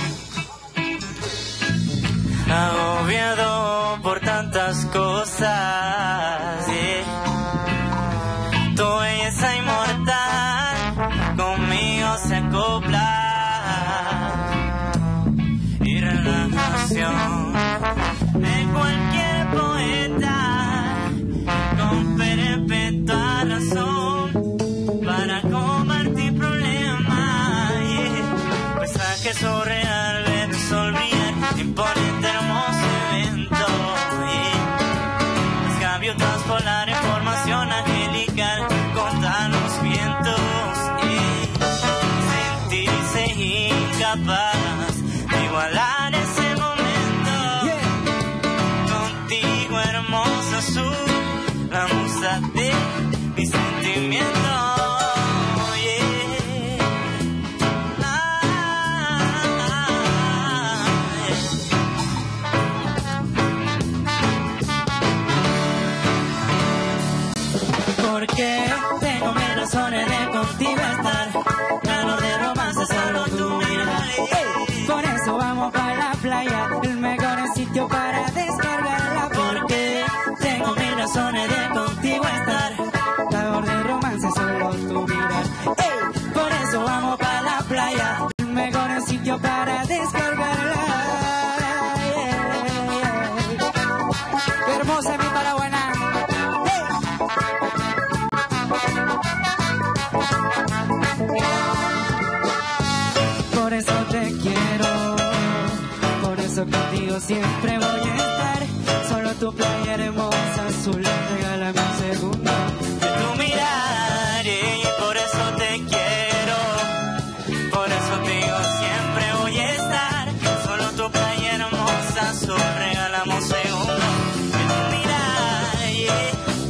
Agobiado por tantas cosas, yeah. Tu belleza inmortal conmigo se acopla y relajación de cualquier poeta con perpetua razón para compartir problemas, yeah. Paisaje surreal, ver sonreír, imponente hermoso evento, yeah. Las gaviotas volar en formación angelical contra los vientos, yeah. Sentirse incapaz de igualar ese momento, yeah. Contigo hermosa azul, la musa de mi sentimiento, yeah. Ah, yeah. Porque tengo mil razones de contigo estar, calor de romance solo tú miras. Hey, por eso vamos para la playa, el mejor sitio para descargarla. Porque tengo mil razones de contigo estar, calor de romance solo tú miras. Hey, por eso vamos para la playa, el mejor sitio para descargarla. Yeah, yeah. Qué hermosa es mi Paraguaná. Hey. Por eso te quiero, por eso contigo siempre voy a estar. Solo tu playa hermosa azul, regálame un segundo de tu mirar, y por eso te quiero, por eso te digo siempre voy a estar. Solo tu playa hermosa azul, regálame un segundo de tu mirar, yeah.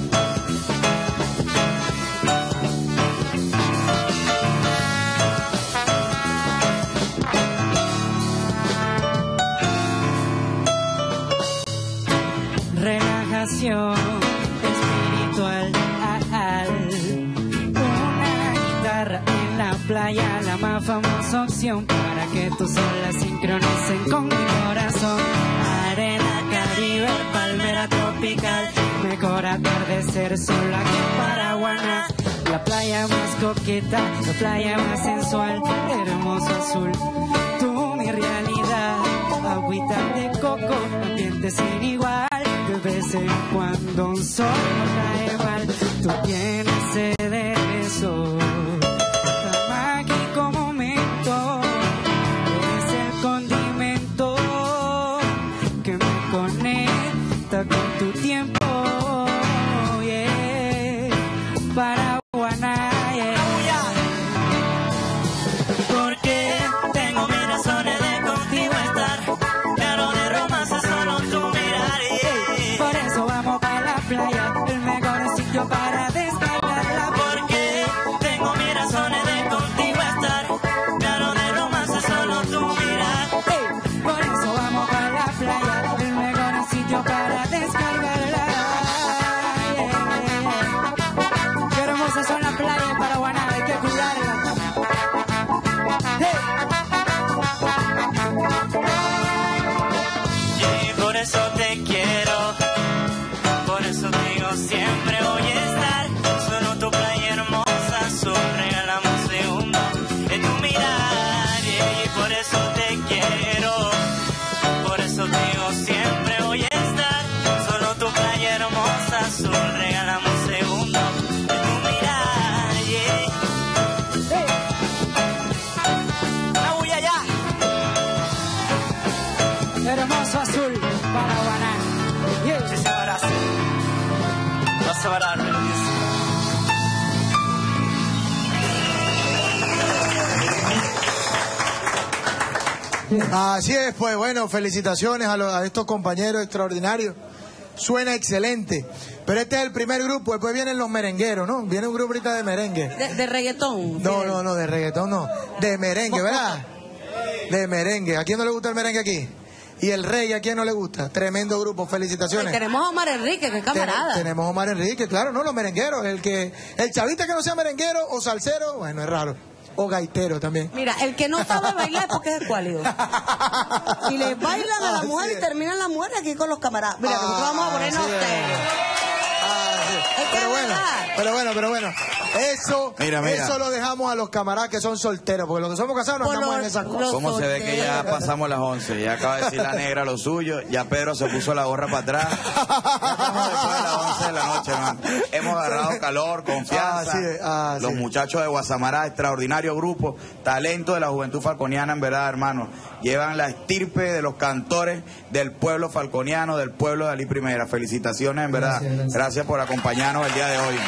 Relajación espiritual, una guitarra en la playa, la más famosa opción para que tus olas sincronicen con mi corazón. Arena, Caribe, palmera tropical. tropical. Mejor atardecer solo aquí en Paraguaná. La playa más coqueta, la playa más sensual, hermoso azul, tú mi realidad. Agüita de coco, ambiente sin igual. De vez en cuando un sol no cae mal. Tú tienes sed de beso, tan mágico momento. Es el condimento que me conecta con tu tiempo. Yeah. Paraguaná, yeah. Porque tengo mis razones de contigo estar. Claro, de romance solo tú mirar. Yeah. Por eso vamos para la playa, el mejor sitio para descargarla. Porque tengo mis razones de contigo estar. Claro, de romance solo tú mirar. Hey. Por eso vamos para la playa, el mejor sitio para descargarla. Yeah. Qué hermosas son las playas de Paraguaná, hay que cuidarlas. Y por eso te quiero, por eso te digo siempre voy a estar. Solo tu playa hermosa, azul, regalamos un segundo en tu mirar. Y por eso te quiero, por eso te digo siempre voy a estar. Solo tu playa hermosa, azul, regalamos un segundo en tu mirar. Yeah. La bulla ya. Hermoso azul, Paraguaná. Yeah. Sí, se verá así. Vas a varar, me lo dice. Así es, pues bueno, felicitaciones a, los, a estos compañeros extraordinarios. Suena excelente. Pero este es el primer grupo, después vienen los merengueros, ¿no? Viene un grupo ahorita de merengue. De, de reggaetón. No, no, no, de reggaetón no. De merengue, ¿verdad? De merengue. ¿A quién no le gusta el merengue aquí? Y el reggae, ¿a quién no le gusta? Tremendo grupo, felicitaciones. Tenemos a Omar Enrique, que es camarada. Ten- tenemos a Omar Enrique, claro, no, los merengueros. El que el chavista que no sea merenguero o salsero, bueno, es raro. O gaitero también. Mira, el que no sabe bailar es porque es escuálido. Y le bailan a la mujer y terminan la mujer aquí con los camaradas. Mira, nosotros vamos a ponernos sí, serios. Es que Pero es bueno, verdad. pero bueno, pero bueno. Eso, Mira, mira. eso lo dejamos a los camaradas que son solteros, porque los que somos casados no Por andamos los- en esas cosas. los ¿Cómo se ve que ya solteros. pasamos las once? Ya acaba de decir la negra lo suyo, ya Pedro se puso la gorra para atrás. Ya estamos después de las once de la noche, hermano. Hemos agarrado calor, confianza. Así es, así Los es. muchachos de Guasamará, extraordinario grupo, talento de la juventud falconiana, en verdad, hermano. Llevan la estirpe de los cantores del pueblo falconiano, del pueblo de Ali Primera. Felicitaciones, en verdad. Gracias, gracias. Gracias por acompañarnos el día de hoy.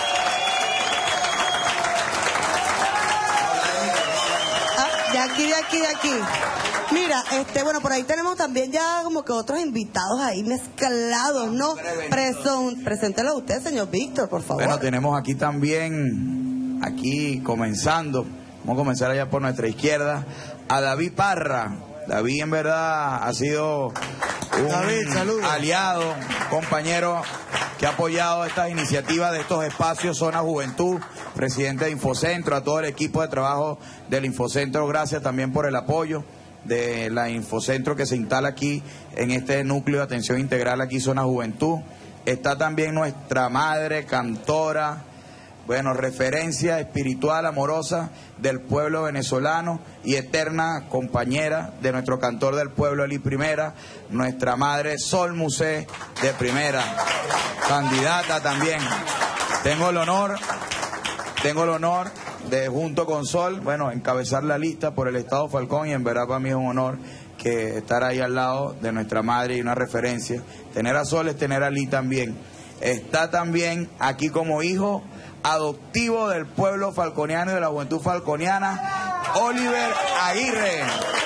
Ah, de aquí, de aquí, de aquí. Mira, este, bueno, por ahí tenemos también ya como que otros invitados ahí mezclados, ¿no? Preson, preséntelo a usted, señor Víctor, por favor. Bueno, tenemos aquí también, aquí comenzando, vamos a comenzar allá por nuestra izquierda, a David Parra. David en verdad ha sido un David, saludos. aliado, compañero que ha apoyado estas iniciativas de estos espacios Zona Juventud, presidente de Infocentro, a todo el equipo de trabajo del Infocentro, gracias también por el apoyo de la Infocentro que se instala aquí en este núcleo de atención integral aquí Zona Juventud. Está también nuestra madre, cantora, bueno, referencia espiritual, amorosa del pueblo venezolano y eterna compañera de nuestro cantor del pueblo, Eli Primera, nuestra madre Sol Musé de Primera, candidata también. Tengo el honor, tengo el honor de junto con Sol, bueno, encabezar la lista por el Estado Falcón y en verdad para mí es un honor que estar ahí al lado de nuestra madre y una referencia. Tener a Sol es tener a Lee también. Está también aquí como hijo adoptivo del pueblo falconiano y de la juventud falconiana, Oliver Aguirre.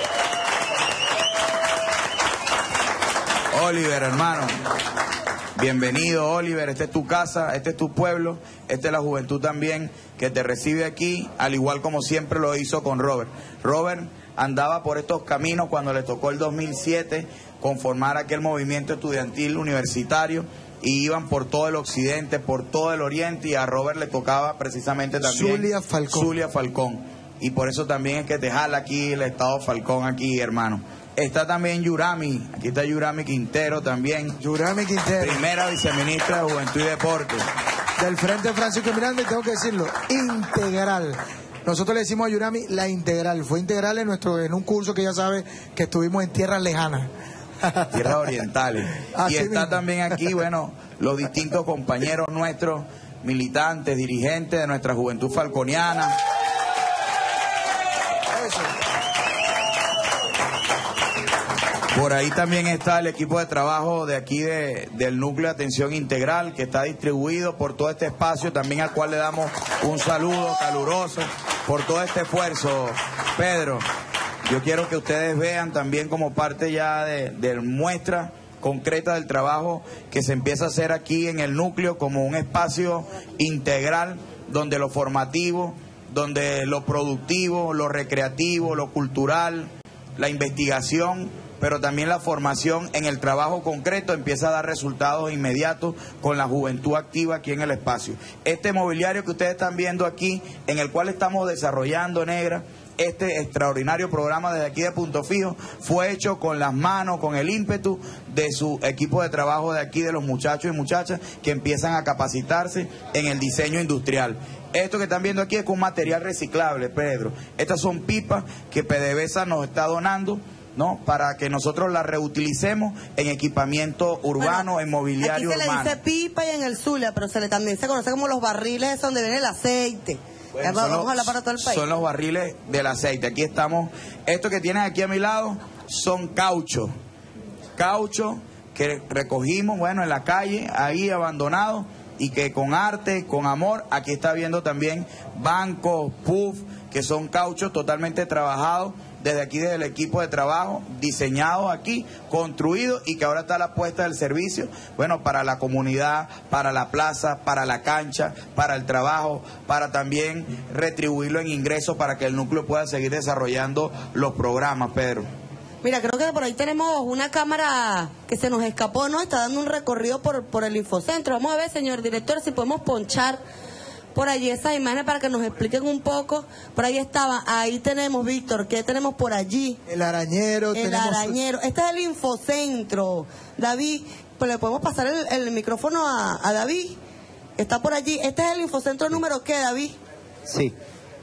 Oliver, hermano, bienvenido, Oliver. Esta es tu casa, este es tu pueblo, esta es la juventud también que te recibe aquí, al igual como siempre lo hizo con Robert. Robert andaba por estos caminos cuando le tocó el dos mil siete conformar aquel movimiento estudiantil universitario, y iban por todo el occidente, por todo el oriente, y a Robert le tocaba precisamente también Zulia Falcón. Zulia Falcón. Y por eso también es que te jala aquí el Estado Falcón aquí, hermano. Está también Yurami, aquí está Yurami Quintero también. Yurami Quintero. Primera viceministra de Juventud y Deporte. Del Frente Francisco Miranda, y tengo que decirlo, integral. Nosotros le decimos a Yurami la integral. Fue integral en nuestro en un curso que ya sabe que estuvimos en tierras lejanas. Tierras orientales. Así y está mismo. también aquí, bueno, los distintos compañeros nuestros, militantes, dirigentes de nuestra juventud falconiana. Por ahí también está el equipo de trabajo de aquí de, del Núcleo de Atención Integral, que está distribuido por todo este espacio, también al cual le damos un saludo caluroso por todo este esfuerzo. Pedro, yo quiero que ustedes vean también como parte ya de, de muestra concreta del trabajo que se empieza a hacer aquí en el núcleo como un espacio integral donde lo formativo, donde lo productivo, lo recreativo, lo cultural, la investigación, pero también la formación en el trabajo concreto empieza a dar resultados inmediatos con la juventud activa aquí en el espacio. Este mobiliario que ustedes están viendo aquí, en el cual estamos desarrollando, Negra, este extraordinario programa desde aquí de Punto Fijo, fue hecho con las manos, con el ímpetu de su equipo de trabajo de aquí, de los muchachos y muchachas que empiezan a capacitarse en el diseño industrial. Esto que están viendo aquí es con material reciclable, Pedro. Estas son pipas que PDVSA nos está donando, ¿no? Para que nosotros las reutilicemos en equipamiento urbano, bueno, en mobiliario aquí se urbano. le dice pipa y en el Zulia, pero se le también se conoce como los barriles, es donde viene el aceite. Bueno, ya vamos los, a hablar para todo el país. Son los barriles del aceite. Aquí estamos. Esto que tienen aquí a mi lado son caucho. Caucho que recogimos, bueno, en la calle, ahí abandonado, y que con arte, con amor, aquí está viendo también bancos, puff, que son cauchos totalmente trabajados desde aquí, desde el equipo de trabajo, diseñados aquí, construidos, y que ahora está la puesta del servicio, bueno, para la comunidad, para la plaza, para la cancha, para el trabajo, para también retribuirlo en ingresos para que el núcleo pueda seguir desarrollando los programas, Pedro. Mira, creo que por ahí tenemos una cámara que se nos escapó, ¿no? Está dando un recorrido por, por el Infocentro. Vamos a ver, señor director, si podemos ponchar por allí esas imágenes para que nos expliquen un poco. Por ahí estaba, ahí tenemos, Víctor, ¿qué tenemos por allí? El arañero. El tenemos... arañero. Este es el Infocentro. David, pues le podemos pasar el, el micrófono a, a David. Está por allí. Este es el Infocentro número ¿qué, David? Sí.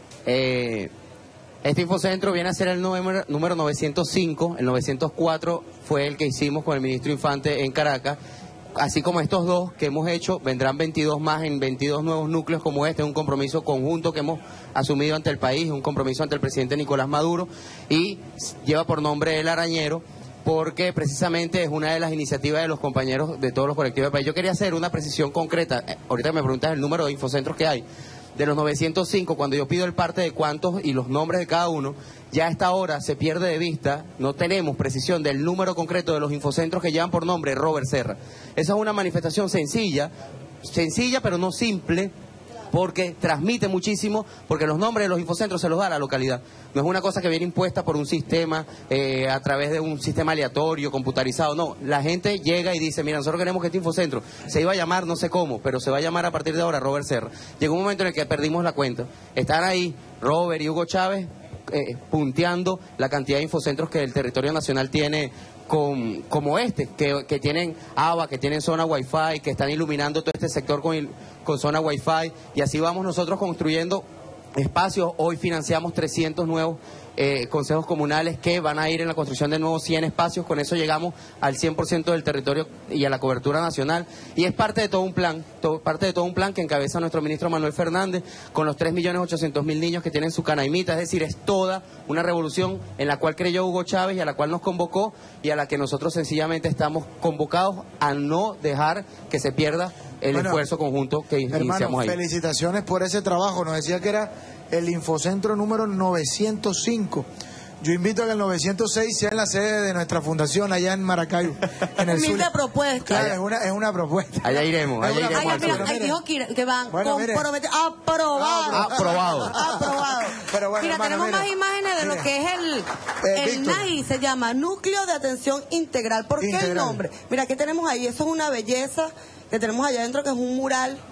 Eh, este Infocentro viene a ser el número, número novecientos cinco. El novecientos cuatro fue el que hicimos con el ministro Infante en Caracas. Así como estos dos que hemos hecho, vendrán veintidós más en veintidós nuevos núcleos como este. Es un compromiso conjunto que hemos asumido ante el país, un compromiso ante el presidente Nicolás Maduro, y lleva por nombre El Arañero, porque precisamente es una de las iniciativas de los compañeros de todos los colectivos del país. Yo quería hacer una precisión concreta. Ahorita me preguntas el número de infocentros que hay. De los novecientos cinco, cuando yo pido el parte de cuántos y los nombres de cada uno, ya a esta hora se pierde de vista, no tenemos precisión del número concreto de los infocentros que llevan por nombre Robert Serra. Esa es una manifestación sencilla, sencilla pero no simple, porque transmite muchísimo, porque los nombres de los infocentros se los da a la localidad. No es una cosa que viene impuesta por un sistema, eh, a través de un sistema aleatorio, computarizado, no. La gente llega y dice, mira, nosotros queremos que este infocentro se iba a llamar, no sé cómo, pero se va a llamar a partir de ahora Robert Serra. Llegó un momento en el que perdimos la cuenta. Están ahí Robert y Hugo Chávez eh, punteando la cantidad de infocentros que el territorio nacional tiene, con, como este, que, que tienen A B A, que tienen zona Wi-Fi, que están iluminando todo este sector con, il, con zona Wi-Fi, y así vamos nosotros construyendo espacios. Hoy financiamos trescientos nuevos eh, consejos comunales que van a ir en la construcción de nuevos cien espacios. Con eso llegamos al cien por ciento del territorio y a la cobertura nacional, y es parte de todo un plan, todo, parte de todo un plan que encabeza nuestro ministro Manuel Fernández, con los tres millones ochocientos mil niños que tienen su canaimita. Es decir, es toda una revolución en la cual creyó Hugo Chávez y a la cual nos convocó, y a la que nosotros sencillamente estamos convocados a no dejar que se pierda el bueno, esfuerzo conjunto que hermano, iniciamos ahí. Felicitaciones por ese trabajo. Nos decía que era el Infocentro número novecientos cinco. Yo invito a que el novecientos seis sea en la sede de nuestra fundación allá en Maracaibo, en el Humilde sur. propuesta. Claro, es una, es una propuesta. Allá iremos, allá iremos. Ay, mira, ahí dijo que, que van bueno, comprometidos. Aprobado. Aprobado. Aprobado. Pero bueno, mira, hermano, tenemos mira. más imágenes de Mira. lo que es el, Eh, el Víctor. N A I, se llama Núcleo de Atención Integral. ¿Por qué Integral. el nombre? Mira, ¿qué tenemos ahí? Eso es una belleza que tenemos allá adentro, que es un mural.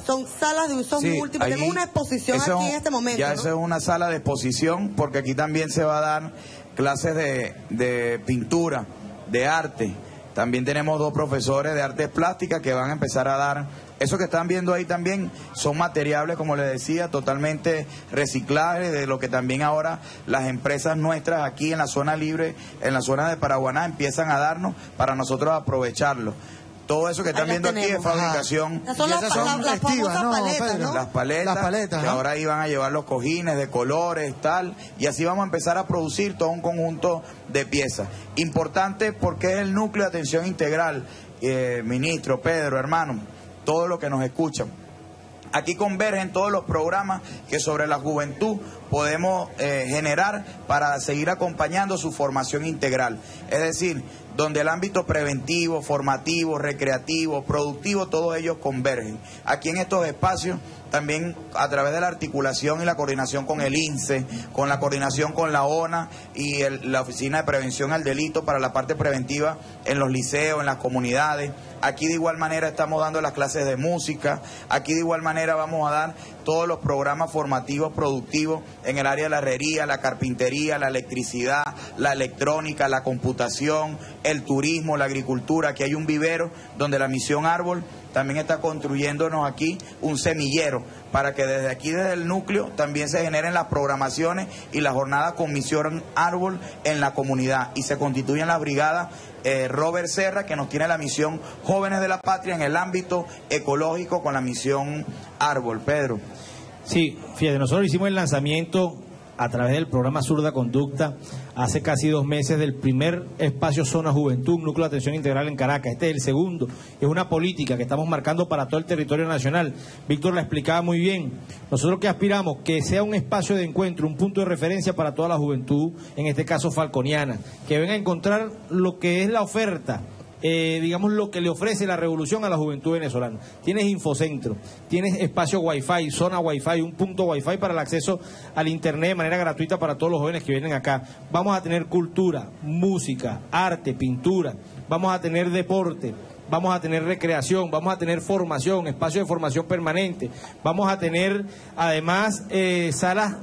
son salas de usos Sí, múltiples. allí, Tenemos una exposición eso aquí es- en este momento, Ya ¿no? eso es una sala de exposición, porque aquí también se va a dar clases de, de pintura, de arte. También tenemos dos profesores de artes plásticas que van a empezar a dar. Eso que están viendo ahí también son materiales, como les decía, totalmente reciclables, de lo que también ahora las empresas nuestras aquí en la zona libre, en la zona de Paraguaná, empiezan a darnos para nosotros aprovecharlo. Todo eso que están Allá viendo aquí es tenemos, fabricación. Esas son las, esas son las- las festivas, famosas ¿no, paletas, Pedro? ¿no? Las paletas, Las paletas, que ajá. ahora iban a llevar los cojines de colores, tal, y así vamos a empezar a producir todo un conjunto de piezas. Importante porque es el núcleo de atención integral, eh, ministro, Pedro, hermano, todo lo que nos escuchan. Aquí convergen todos los programas que sobre la juventud podemos eh, generar para seguir acompañando su formación integral. Es decir, donde el ámbito preventivo, formativo, recreativo, productivo, todos ellos convergen. Aquí en estos espacios, también a través de la articulación y la coordinación con el I N S E, con la coordinación con la O N A y el- la Oficina de Prevención al Delito para la parte preventiva en los liceos, en las comunidades. Aquí de igual manera estamos dando las clases de música, aquí de igual manera vamos a dar todos los programas formativos productivos en el área de la herrería, la carpintería, la electricidad, la electrónica, la computación, el turismo, la agricultura. Aquí hay un vivero donde la Misión Árbol también está construyéndonos aquí un semillero para que desde aquí, desde el núcleo, también se generen las programaciones y la jornada con Misión Árbol en la comunidad y se constituyen las brigadas eh, Robert Serra, que nos tiene la misión Jóvenes de la Patria en el ámbito ecológico con la Misión Árbol. Pedro. Sí, fíjate, nosotros hicimos el lanzamiento a través del programa Zurda Conducta hace casi dos meses del primer espacio Zona Juventud, un núcleo de atención integral en Caracas. Este es el segundo, es una política que estamos marcando para todo el territorio nacional. Víctor la explicaba muy bien. Nosotros que aspiramos que sea un espacio de encuentro, un punto de referencia para toda la juventud, en este caso falconiana, que venga a encontrar lo que es la oferta. Eh, digamos lo que le ofrece la revolución a la juventud venezolana. Tienes infocentro, tienes espacio wifi, zona wifi, un punto wifi para el acceso al internet de manera gratuita para todos los jóvenes que vienen acá. Vamos a tener cultura, música, arte, pintura, vamos a tener deporte, vamos a tener recreación, vamos a tener formación, espacio de formación permanente, vamos a tener además eh, salas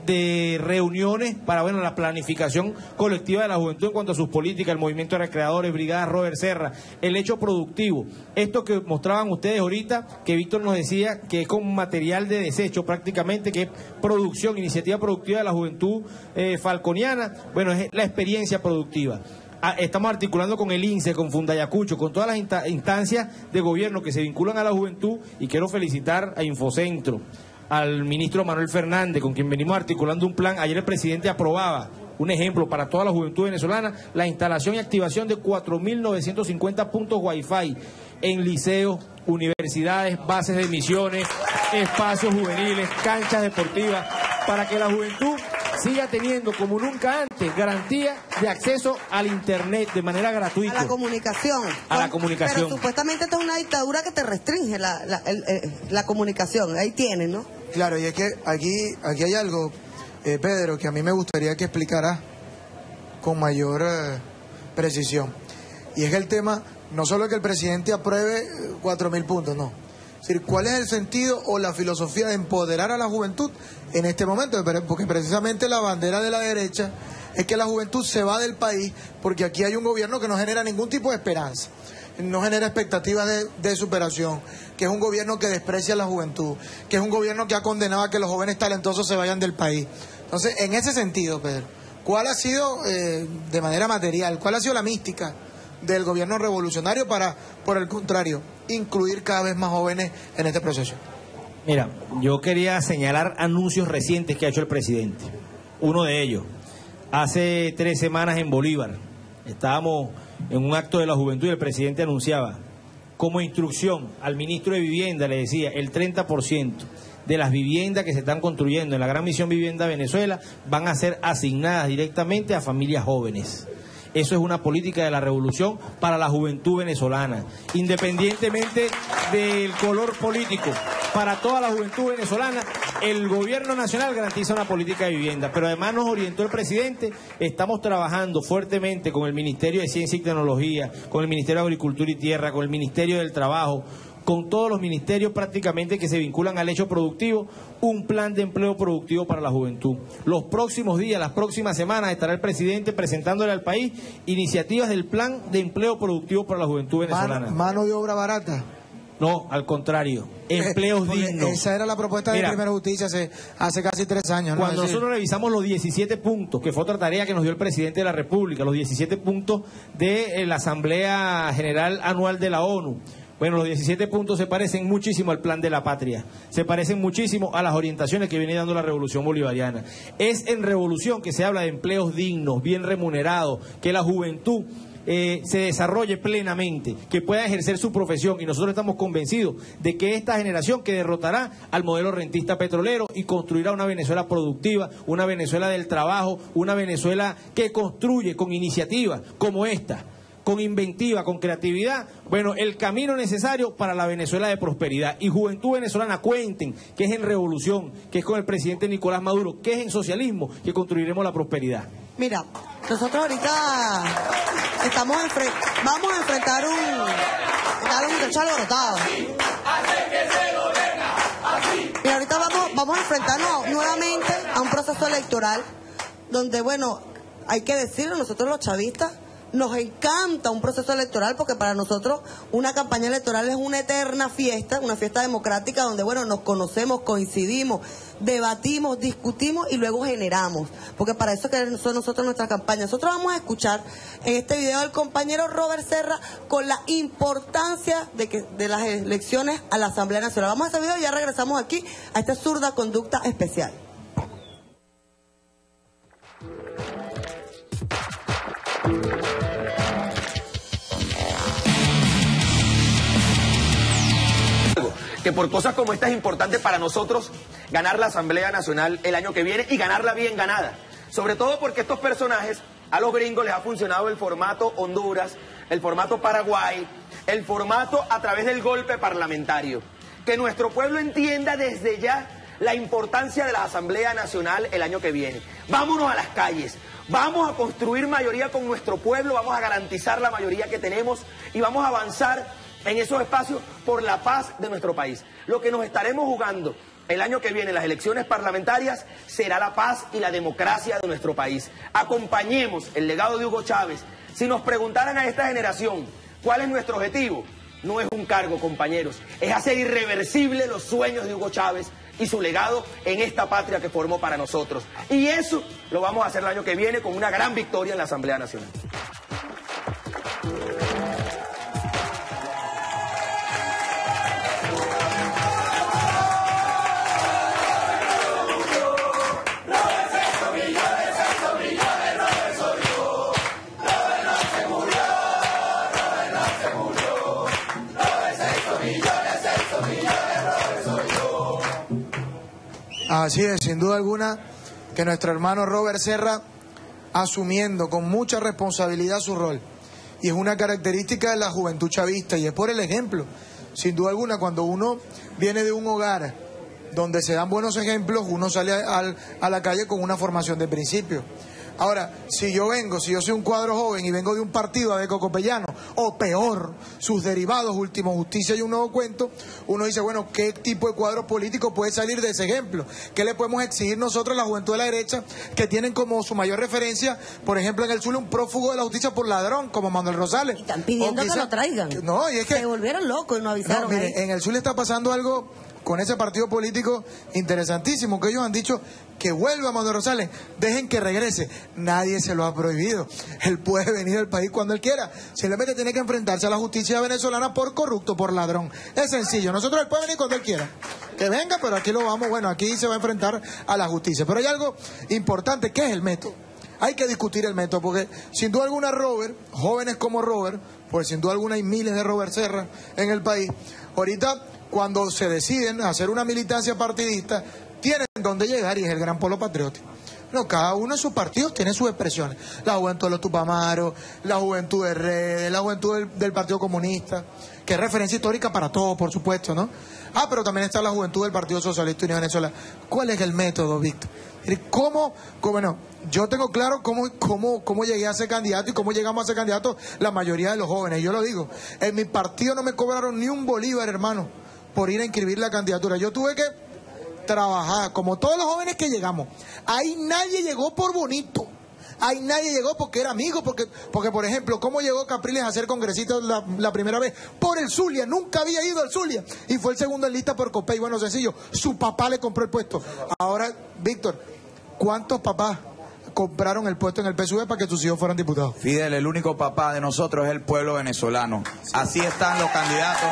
de reuniones para bueno la planificación colectiva de la juventud en cuanto a sus políticas, el movimiento de recreadores, brigadas Robert Serra, el hecho productivo. Esto que mostraban ustedes ahorita, que Víctor nos decía que es con material de desecho prácticamente, que es producción, iniciativa productiva de la juventud eh, falconiana, bueno, es la experiencia productiva. Ah, estamos articulando con el I N S E, con Fundayacucho, con todas las insta- instancias de gobierno que se vinculan a la juventud, y quiero felicitar a Infocentro, al ministro Manuel Fernández, con quien venimos articulando un plan. Ayer el presidente aprobaba un ejemplo para toda la juventud venezolana, la instalación y activación de cuatro mil novecientos cincuenta puntos Wi-Fi en liceos, universidades, bases de misiones, espacios juveniles, canchas deportivas, para que la juventud siga teniendo como nunca antes garantía de acceso al internet de manera gratuita. A la comunicación. A la comunicación. Pero supuestamente esto es una dictadura que te restringe la, la, el- el- la comunicación. Ahí tienen, ¿no? Claro, y es que aquí, aquí hay algo, eh, Pedro, que a mí me gustaría que explicara con mayor eh, precisión. Y es el tema, no solo que el presidente apruebe cuatro mil puntos, no. Es decir, ¿cuál es el sentido o la filosofía de empoderar a la juventud en este momento? Porque precisamente la bandera de la derecha es que la juventud se va del país porque aquí hay un gobierno que no genera ningún tipo de esperanza, no genera expectativas de, de superación, que es un gobierno que desprecia a la juventud, que es un gobierno que ha condenado a que los jóvenes talentosos se vayan del país. Entonces, en ese sentido, Pedro, ¿cuál ha sido, eh, de manera material, cuál ha sido la mística del gobierno revolucionario para, por el contrario, incluir cada vez más jóvenes en este proceso? Mira, yo quería señalar anuncios recientes que ha hecho el presidente. Uno de ellos, hace tres semanas en Bolívar, estábamos en un acto de la juventud y el presidente anunciaba como instrucción al ministro de Vivienda, le decía, el treinta por ciento de las viviendas que se están construyendo en la Gran Misión Vivienda Venezuela van a ser asignadas directamente a familias jóvenes. Eso es una política de la revolución para la juventud venezolana, independientemente del color político. Para toda la juventud venezolana, el gobierno nacional garantiza una política de vivienda, pero además nos orientó el presidente. Estamos trabajando fuertemente con el Ministerio de Ciencia y Tecnología, con el Ministerio de Agricultura y Tierra, con el Ministerio del Trabajo, con todos los ministerios prácticamente que se vinculan al hecho productivo, un plan de empleo productivo para la juventud. Los próximos días, las próximas semanas, estará el presidente presentándole al país iniciativas del plan de empleo productivo para la juventud venezolana. Mano, mano de obra barata. No, al contrario, empleos eh, dignos. Esa era la propuesta Mira, de Primera Justicia hace, hace casi tres años, ¿no? Cuando Es decir, nosotros revisamos los diecisiete puntos, que fue otra tarea que nos dio el presidente de la República, los diecisiete puntos de eh, la Asamblea General Anual de la ONU, bueno, los diecisiete puntos se parecen muchísimo al Plan de la Patria, se parecen muchísimo a las orientaciones que viene dando la Revolución Bolivariana. Es en Revolución que se habla de empleos dignos, bien remunerados, que la juventud Eh, se desarrolle plenamente, que pueda ejercer su profesión, y nosotros estamos convencidos de que esta generación que derrotará al modelo rentista petrolero y construirá una Venezuela productiva, una Venezuela del trabajo, una Venezuela que construye con iniciativas como esta, con inventiva, con creatividad, bueno, el camino necesario para la Venezuela de prosperidad. Y juventud venezolana, cuenten que es en revolución, que es con el presidente Nicolás Maduro, que es en socialismo que construiremos la prosperidad. Mira, nosotros ahorita estamos enfre- vamos a enfrentar un... Está los muchachos alborotados. Mira, ahorita vamos, vamos a enfrentarnos nuevamente a un proceso electoral donde, bueno, hay que decirlo, nosotros los chavistas nos encanta un proceso electoral porque para nosotros una campaña electoral es una eterna fiesta, una fiesta democrática donde, bueno, nos conocemos, coincidimos, debatimos, discutimos y luego generamos, porque para eso que son nosotros nuestra campaña. Nosotros vamos a escuchar en este video al compañero Robert Serra con la importancia de que de las elecciones a la Asamblea Nacional. Vamos a ese video y ya regresamos aquí a esta zurda conducta especial. Que por cosas como esta es importante para nosotros ganar la Asamblea Nacional el año que viene y ganarla bien ganada. Sobre todo porque estos personajes, a los gringos les ha funcionado el formato Honduras, el formato Paraguay, el formato a través del golpe parlamentario. Que nuestro pueblo entienda desde ya la importancia de la Asamblea Nacional el año que viene. Vámonos a las calles, vamos a construir mayoría con nuestro pueblo, vamos a garantizar la mayoría que tenemos y vamos a avanzar en esos espacios por la paz de nuestro país. Lo que nos estaremos jugando el año que viene en las elecciones parlamentarias será la paz y la democracia de nuestro país. Acompañemos el legado de Hugo Chávez. Si nos preguntaran a esta generación cuál es nuestro objetivo, no es un cargo, compañeros, es hacer irreversible los sueños de Hugo Chávez y su legado en esta patria que formó para nosotros. Y eso lo vamos a hacer el año que viene con una gran victoria en la Asamblea Nacional. Así es, sin duda alguna, que nuestro hermano Robert Serra, asumiendo con mucha responsabilidad su rol, y es una característica de la juventud chavista, y es por el ejemplo. Sin duda alguna, cuando uno viene de un hogar donde se dan buenos ejemplos, uno sale a, a, a la calle con una formación de principios. Ahora, si yo vengo, si yo soy un cuadro joven y vengo de un partido de Cocopellano, o peor, sus derivados, Último Justicia y Un Nuevo Cuento, uno dice, bueno, ¿qué tipo de cuadro político puede salir de ese ejemplo? ¿Qué le podemos exigir nosotros, la juventud de la derecha, que tienen como su mayor referencia, por ejemplo, en el Zulia, un prófugo de la justicia por ladrón, como Manuel Rosales? Y están pidiendo quizá, que lo traigan. No, y es que... Se volvieron locos y no avisaron. No, mire, ahí. En el Zulia está pasando algo con ese partido político interesantísimo, que ellos han dicho que vuelva Manuel Rosales, dejen que regrese. Nadie se lo ha prohibido. Él puede venir al país cuando él quiera. Simplemente tiene que enfrentarse a la justicia venezolana por corrupto, por ladrón. Es sencillo. Nosotros él puede venir cuando él quiera. Que venga, pero aquí lo vamos, bueno, aquí se va a enfrentar a la justicia. Pero hay algo importante, que es el método. Hay que discutir el método, porque sin duda alguna Robert, jóvenes como Robert, pues sin duda alguna hay miles de Robert Serra en el país. Ahorita, cuando se deciden hacer una militancia partidista, tienen donde llegar, y es el gran polo patriótico. No, cada uno en sus partidos tiene sus expresiones. La juventud de los Tupamaros, la juventud de Redes, la juventud del, del Partido Comunista, que es referencia histórica para todos, por supuesto, ¿no? Ah, pero también está la juventud del Partido Socialista Unido de Venezuela. ¿Cuál es el método, Víctor? ¿Cómo, cómo no? Yo tengo claro cómo, cómo, cómo llegué a ser candidato y cómo llegamos a ser candidato la mayoría de los jóvenes. Yo lo digo, en mi partido no me cobraron ni un bolívar, hermano, por ir a inscribir la candidatura. Yo tuve que trabajar, como todos los jóvenes que llegamos. Ahí nadie llegó por bonito. Ahí nadie llegó porque era amigo, porque, porque por ejemplo, ¿cómo llegó Capriles a ser congresista la, la primera vez? Por el Zulia, nunca había ido al Zulia. Y fue el segundo en lista por Copey. Bueno, sencillo, su papá le compró el puesto. Ahora, Víctor, ¿cuántos papás compraron el puesto en el P S U V para que sus hijos fueran diputados? Fidel, el único papá de nosotros es el pueblo venezolano. Así están los candidatos.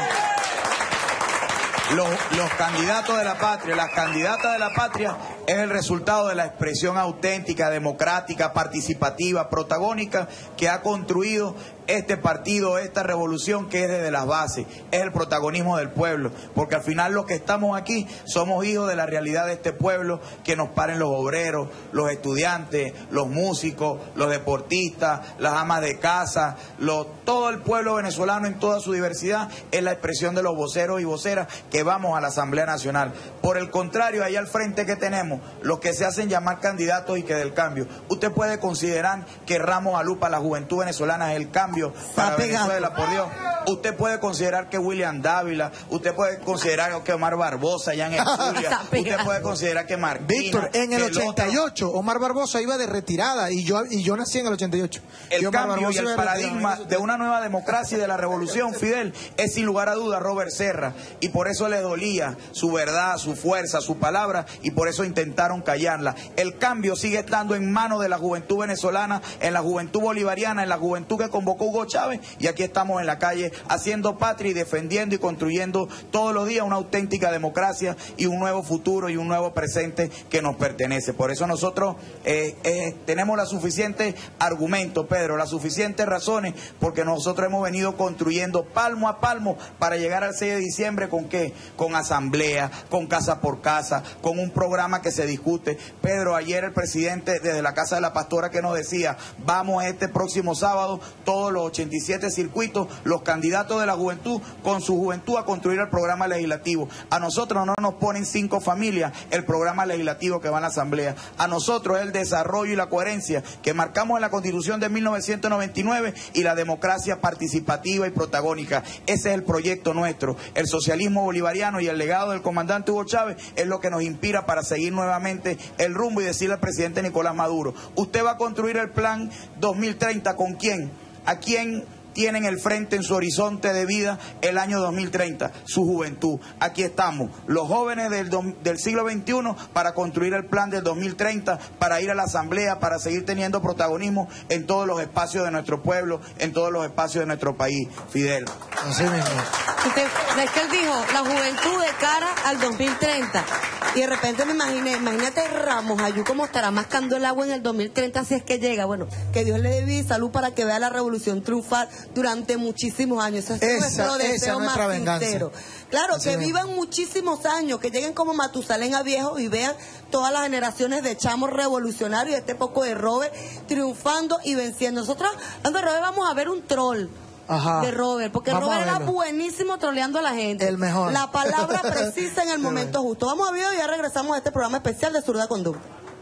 Los, los candidatos de la patria, las candidatas de la patria, es el resultado de la expresión auténtica, democrática, participativa, protagónica que ha construido este partido, esta revolución que es desde las bases, es el protagonismo del pueblo, porque al final los que estamos aquí somos hijos de la realidad de este pueblo, que nos paren los obreros, los estudiantes, los músicos, los deportistas, las amas de casa, los, todo el pueblo venezolano en toda su diversidad es la expresión de los voceros y voceras que vamos a la Asamblea Nacional. Por el contrario, ahí al frente que tenemos, los que se hacen llamar candidatos y que del cambio. Usted puede considerar que Ramos Alupa, la juventud venezolana, es el cambio para Venezuela, por Dios. Usted puede considerar que William Dávila, usted puede considerar que Omar Barbosa ya en el Zulia, usted puede considerar que Marquina. Víctor, en el el ochenta y ocho, otro, Omar Barbosa iba de retirada y yo y yo nací en el ochenta y ocho. El y Omar cambio Barbosa y el iba de paradigma retirada. de una nueva democracia y de la revolución, Fidel, es sin lugar a dudas Robert Serra, y por eso les dolía su verdad, su fuerza, su palabra, y por eso intentaron callarla. El cambio sigue estando en manos de la juventud venezolana, en la juventud bolivariana, en la juventud que convocó Hugo Chávez, y aquí estamos en la calle haciendo patria y defendiendo y construyendo todos los días una auténtica democracia y un nuevo futuro y un nuevo presente que nos pertenece. Por eso nosotros eh, eh, tenemos la suficiente argumentos, Pedro, las suficientes razones, porque nosotros hemos venido construyendo palmo a palmo para llegar al seis de diciembre con qué, con asamblea, con casa por casa, con un programa que se discute. Pedro, ayer el presidente desde la Casa de la Pastora que nos decía, vamos este próximo sábado, todos los ochenta y siete circuitos, los candidatos de la juventud, con su juventud a construir el programa legislativo. A nosotros no nos ponen cinco familias el programa legislativo que va a la Asamblea. A nosotros es el desarrollo y la coherencia que marcamos en la Constitución de mil novecientos noventa y nueve y la democracia participativa y protagónica. Ese es el proyecto nuestro. El socialismo bolivariano y el legado del comandante Hugo Chávez es lo que nos inspira para seguir nuevamente el rumbo y decirle al presidente Nicolás Maduro, usted va a construir el plan dos mil treinta, ¿con quién? ¿A quién tienen el frente en su horizonte de vida el año dos mil treinta? Su juventud. Aquí estamos, los jóvenes del, do, del siglo veintiuno, para construir el plan del dos mil treinta, para ir a la asamblea, para seguir teniendo protagonismo en todos los espacios de nuestro pueblo, en todos los espacios de nuestro país. Fidel. Así mismo. Usted, es que él dijo, la juventud de cara al dos mil treinta. Y de repente me imaginé, imagínate Ramos Ayú cómo estará mascando el agua en el dos mil treinta si es que llega. Bueno, que Dios le dé vida y salud para que vea la revolución triunfar durante muchísimos años. Ese es Esa, nuestro esa deseo es nuestra más venganza. sincero. Claro, Así que mismo. vivan muchísimos años, que lleguen como Matusalén a viejo y vean todas las generaciones de chamos revolucionarios, este poco de Robert, triunfando y venciendo. Nosotros, ando Robert, vamos a ver un troll. Ajá. De Robert, porque Vamos Robert a era verlo. buenísimo troleando a la gente. El mejor. La palabra precisa en el Qué momento bueno. justo. Vamos a video y ya regresamos a este programa especial de Zurda Conducta.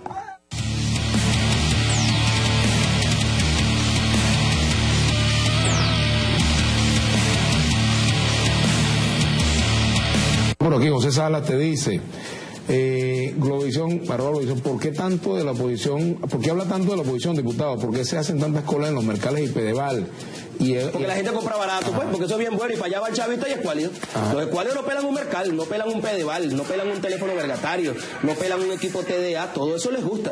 Por aquí José Salas te dice, eh, Globovisión, arroba Globovisión, ¿por qué tanto de la oposición, por qué habla tanto de la oposición, diputado? ¿Por qué se hacen tantas colas en los mercales y Pedeval? Y el, Porque y... la gente compra barato, pues, porque eso es bien bueno, y para allá va el chavista y escuálido. Los escuálidos no pelan un mercal, no pelan un Pedeval, no pelan un teléfono vergatario, no pelan un equipo T D A, todo eso les gusta.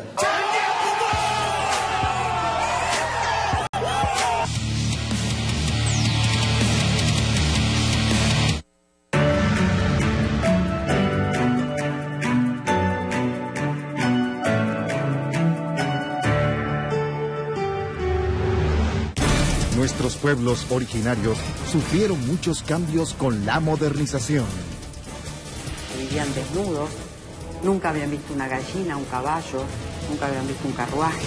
Nuestros pueblos originarios sufrieron muchos cambios con la modernización. Vivían desnudos, nunca habían visto una gallina, un caballo, nunca habían visto un carruaje.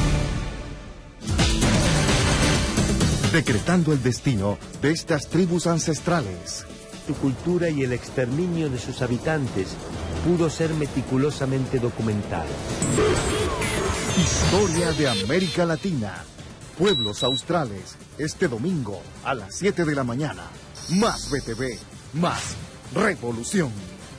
Decretando el destino de estas tribus ancestrales. Su cultura y el exterminio de sus habitantes pudo ser meticulosamente documentado. Historia de América Latina. Pueblos australes, este domingo a las siete de la mañana. Más B T V, más revolución.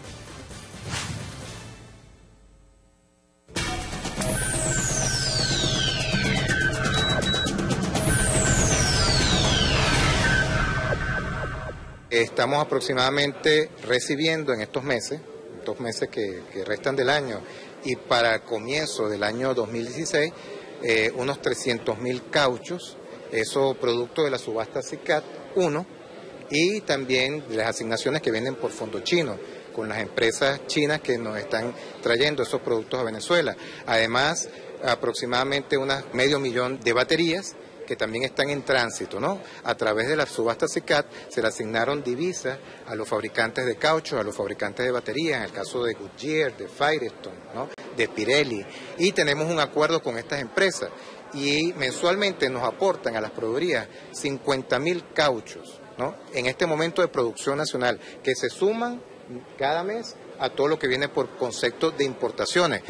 Estamos aproximadamente recibiendo en estos meses, estos meses que, que restan del año y para comienzo del año dos mil dieciséis, eh, unos trescientos mil cauchos, eso producto de la subasta SICAD uno y también de las asignaciones que vienen por fondo chino, con las empresas chinas que nos están trayendo esos productos a Venezuela. Además, aproximadamente unas medio millón de baterías que también están en tránsito, ¿no? A través de la subasta SICAD se le asignaron divisas a los fabricantes de caucho, a los fabricantes de baterías, en el caso de Goodyear, de Firestone, ¿no? De Pirelli, y tenemos un acuerdo con estas empresas y mensualmente nos aportan a las proveedorías cincuenta mil cauchos, ¿no? En este momento de producción nacional, que se suman cada mes a todo lo que viene por concepto de importaciones.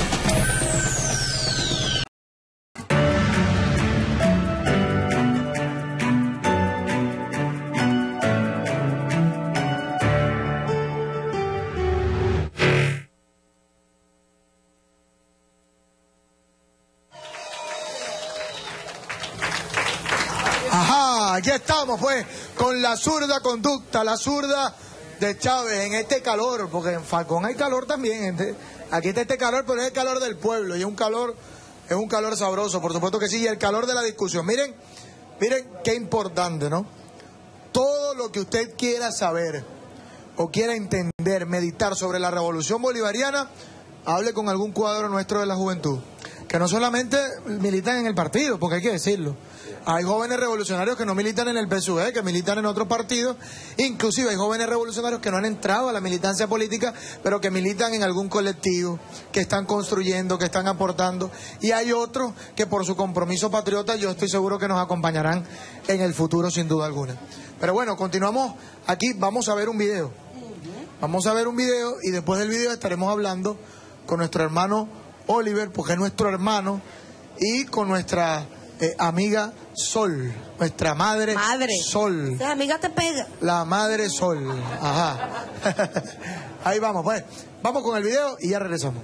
Aquí estamos pues con la zurda conducta, la zurda de Chávez en este calor, porque en Falcón hay calor también, gente. Aquí está este calor, pero es el calor del pueblo y es un calor, es un calor sabroso, por supuesto que sí, y el calor de la discusión. Miren, miren qué importante, ¿no? Todo lo que usted quiera saber o quiera entender, meditar sobre la revolución bolivariana, hable con algún cuadro nuestro de la juventud, que no solamente militan en el partido, porque hay que decirlo. Hay jóvenes revolucionarios que no militan en el P S U V, que militan en otros partidos. Inclusive hay jóvenes revolucionarios que no han entrado a la militancia política, pero que militan en algún colectivo, que están construyendo, que están aportando. Y hay otros que por su compromiso patriota yo estoy seguro que nos acompañarán en el futuro sin duda alguna. Pero bueno, continuamos aquí. Vamos a ver un video. Vamos a ver un video y después del video estaremos hablando con nuestro hermano Oliver, porque es nuestro hermano, y con nuestra... Eh, amiga Sol, nuestra madre, madre. Sol. La amiga te pega. La madre Sol, ajá. Ahí vamos, pues. Vamos con el video y ya regresamos.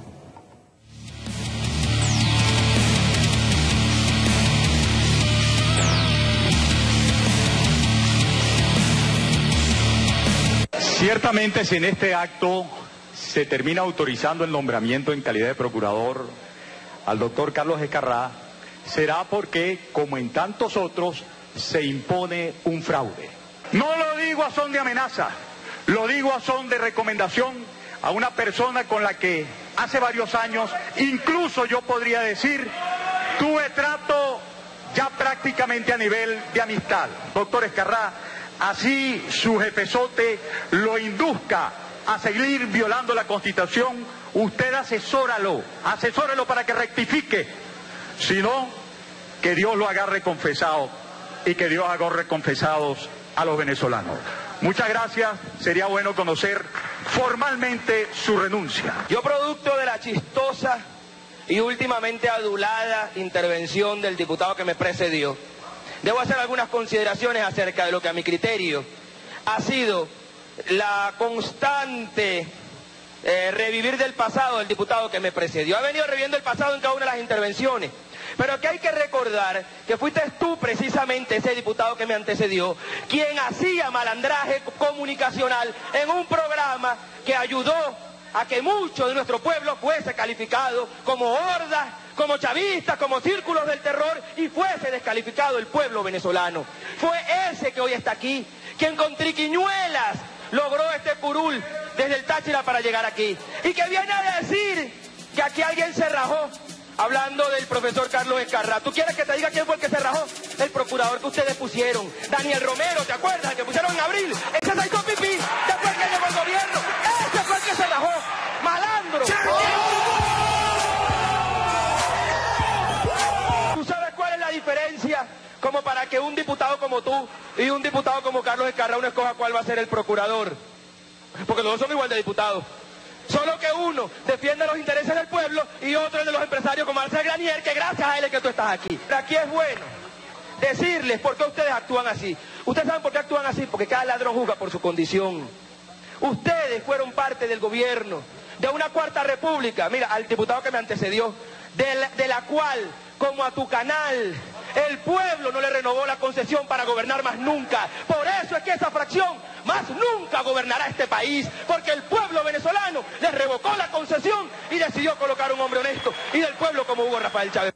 Ciertamente, si en este acto se termina autorizando el nombramiento en calidad de procurador al doctor Carlos Escarrá, será porque, como en tantos otros, se impone un fraude. No lo digo a son de amenaza, lo digo a son de recomendación a una persona con la que hace varios años, incluso yo podría decir, tuve trato ya prácticamente a nivel de amistad. Doctor Escarrá, así su jefezote lo induzca a seguir violando la Constitución, usted asesóralo, asesóralo para que rectifique. Si no, que Dios lo agarre confesado y que Dios agarre confesados a los venezolanos. Muchas gracias, sería bueno conocer formalmente su renuncia. Yo, producto de la chistosa y últimamente adulada intervención del diputado que me precedió, debo hacer algunas consideraciones acerca de lo que a mi criterio ha sido la constante eh, revivir del pasado del diputado que me precedió. Ha venido reviviendo el pasado en cada una de las intervenciones. Pero que hay que recordar que fuiste tú precisamente, ese diputado que me antecedió, quien hacía malandraje comunicacional en un programa que ayudó a que mucho de nuestro pueblo fuese calificado como hordas, como chavistas, como círculos del terror, y fuese descalificado el pueblo venezolano. Fue ese que hoy está aquí, quien con triquiñuelas logró este curul desde el Táchira para llegar aquí, y que viene a decir que aquí alguien se rajó. Hablando del profesor Carlos Escarrá. ¿Tú quieres que te diga quién fue el que se rajó? El procurador que ustedes pusieron. Daniel Romero, ¿te acuerdas? El que pusieron en abril. Ese se hizo pipí después que llegó el gobierno. Ese fue el que se rajó. Malandro. como para que un diputado como tú y un diputado como Carlos Escarra uno escoja cuál va a ser el procurador. Porque los dos son igual de diputados. Solo que uno defiende los intereses del pueblo y otro el de los empresarios como Marcel Granier, que gracias a él es que tú estás aquí. Pero aquí es bueno decirles por qué ustedes actúan así. Ustedes saben por qué actúan así, porque cada ladrón juzga por su condición. Ustedes fueron parte del gobierno de una cuarta república, mira, al diputado que me antecedió, de la, de la cual, como a tu canal, el pueblo no le renovó la concesión para gobernar más nunca. Por eso es que esa fracción más nunca gobernará este país, porque el pueblo venezolano les revocó la concesión y decidió colocar un hombre honesto y del pueblo como Hugo Rafael Chávez.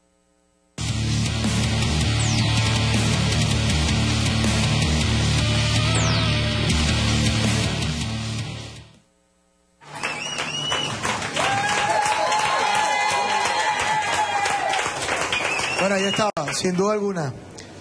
Bueno, ahí estaba, sin duda alguna.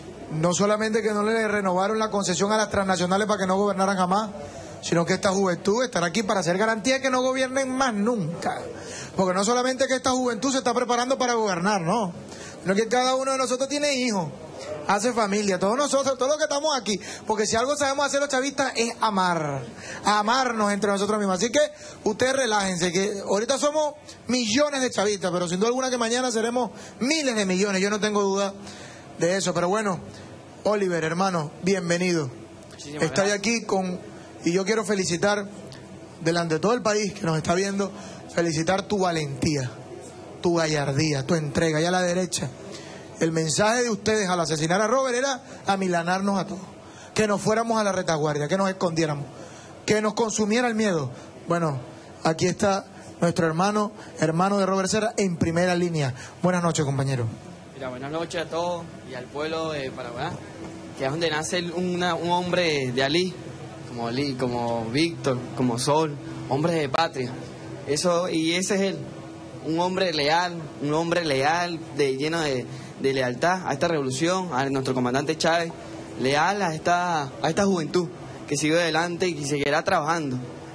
No solamente que no le renovaron la concesión a las transnacionales para que no gobernaran jamás, sino que esta juventud estará aquí para hacer garantía de que no gobiernen más nunca. Porque no solamente que esta juventud se está preparando para gobernar, no, sino que cada uno de nosotros tiene hijos, hace familia, todos nosotros, todos los que estamos aquí. Porque si algo sabemos hacer los chavistas es amar, amarnos entre nosotros mismos. Así que ustedes relájense, que ahorita somos millones de chavistas, pero sin duda alguna que mañana seremos miles de millones, yo no tengo duda de eso. Pero bueno, Oliver, hermano, bienvenido. Estoy aquí con, y yo quiero felicitar, delante de todo el país que nos está viendo, felicitar tu valentía, tu gallardía, tu entrega. Y a la derecha, el mensaje de ustedes al asesinar a Robert era amilanarnos a todos, que nos fuéramos a la retaguardia, que nos escondiéramos, que nos consumiera el miedo. Bueno, aquí está nuestro hermano, hermano de Robert Serra, en primera línea. Buenas noches, compañero. Mira, buenas noches a todos y al pueblo de Paraguay, que es donde nace una, un hombre de Ali, como Ali, como Víctor, como Sol, hombre de patria. Eso, y ese es él, un hombre leal, un hombre leal, de, lleno de, de lealtad a esta revolución, a nuestro comandante Chávez, leal a esta, a esta juventud que sigue adelante y que seguirá trabajando.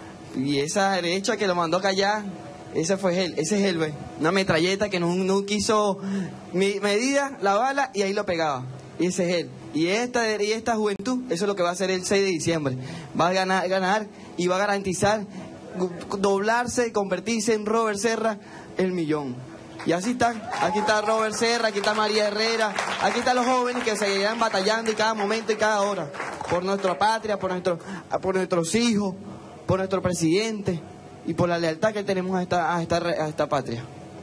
Y esa derecha que lo mandó a callar, ese fue él, ese es él, ¿ve? Una metralleta que no, no quiso medida, la bala, y ahí lo pegaba. Y ese es él. Y esta, y esta juventud, eso es lo que va a hacer el seis de diciembre. Va a ganar, ganar y va a garantizar doblarse, convertirse en Robert Serra el millón. Y así están, aquí está Robert Serra, aquí está María Herrera, aquí están los jóvenes que seguirán batallando en cada momento y cada hora por nuestra patria, por, nuestro, por nuestros hijos, por nuestro presidente y por la lealtad que tenemos a esta, a esta, a esta patria.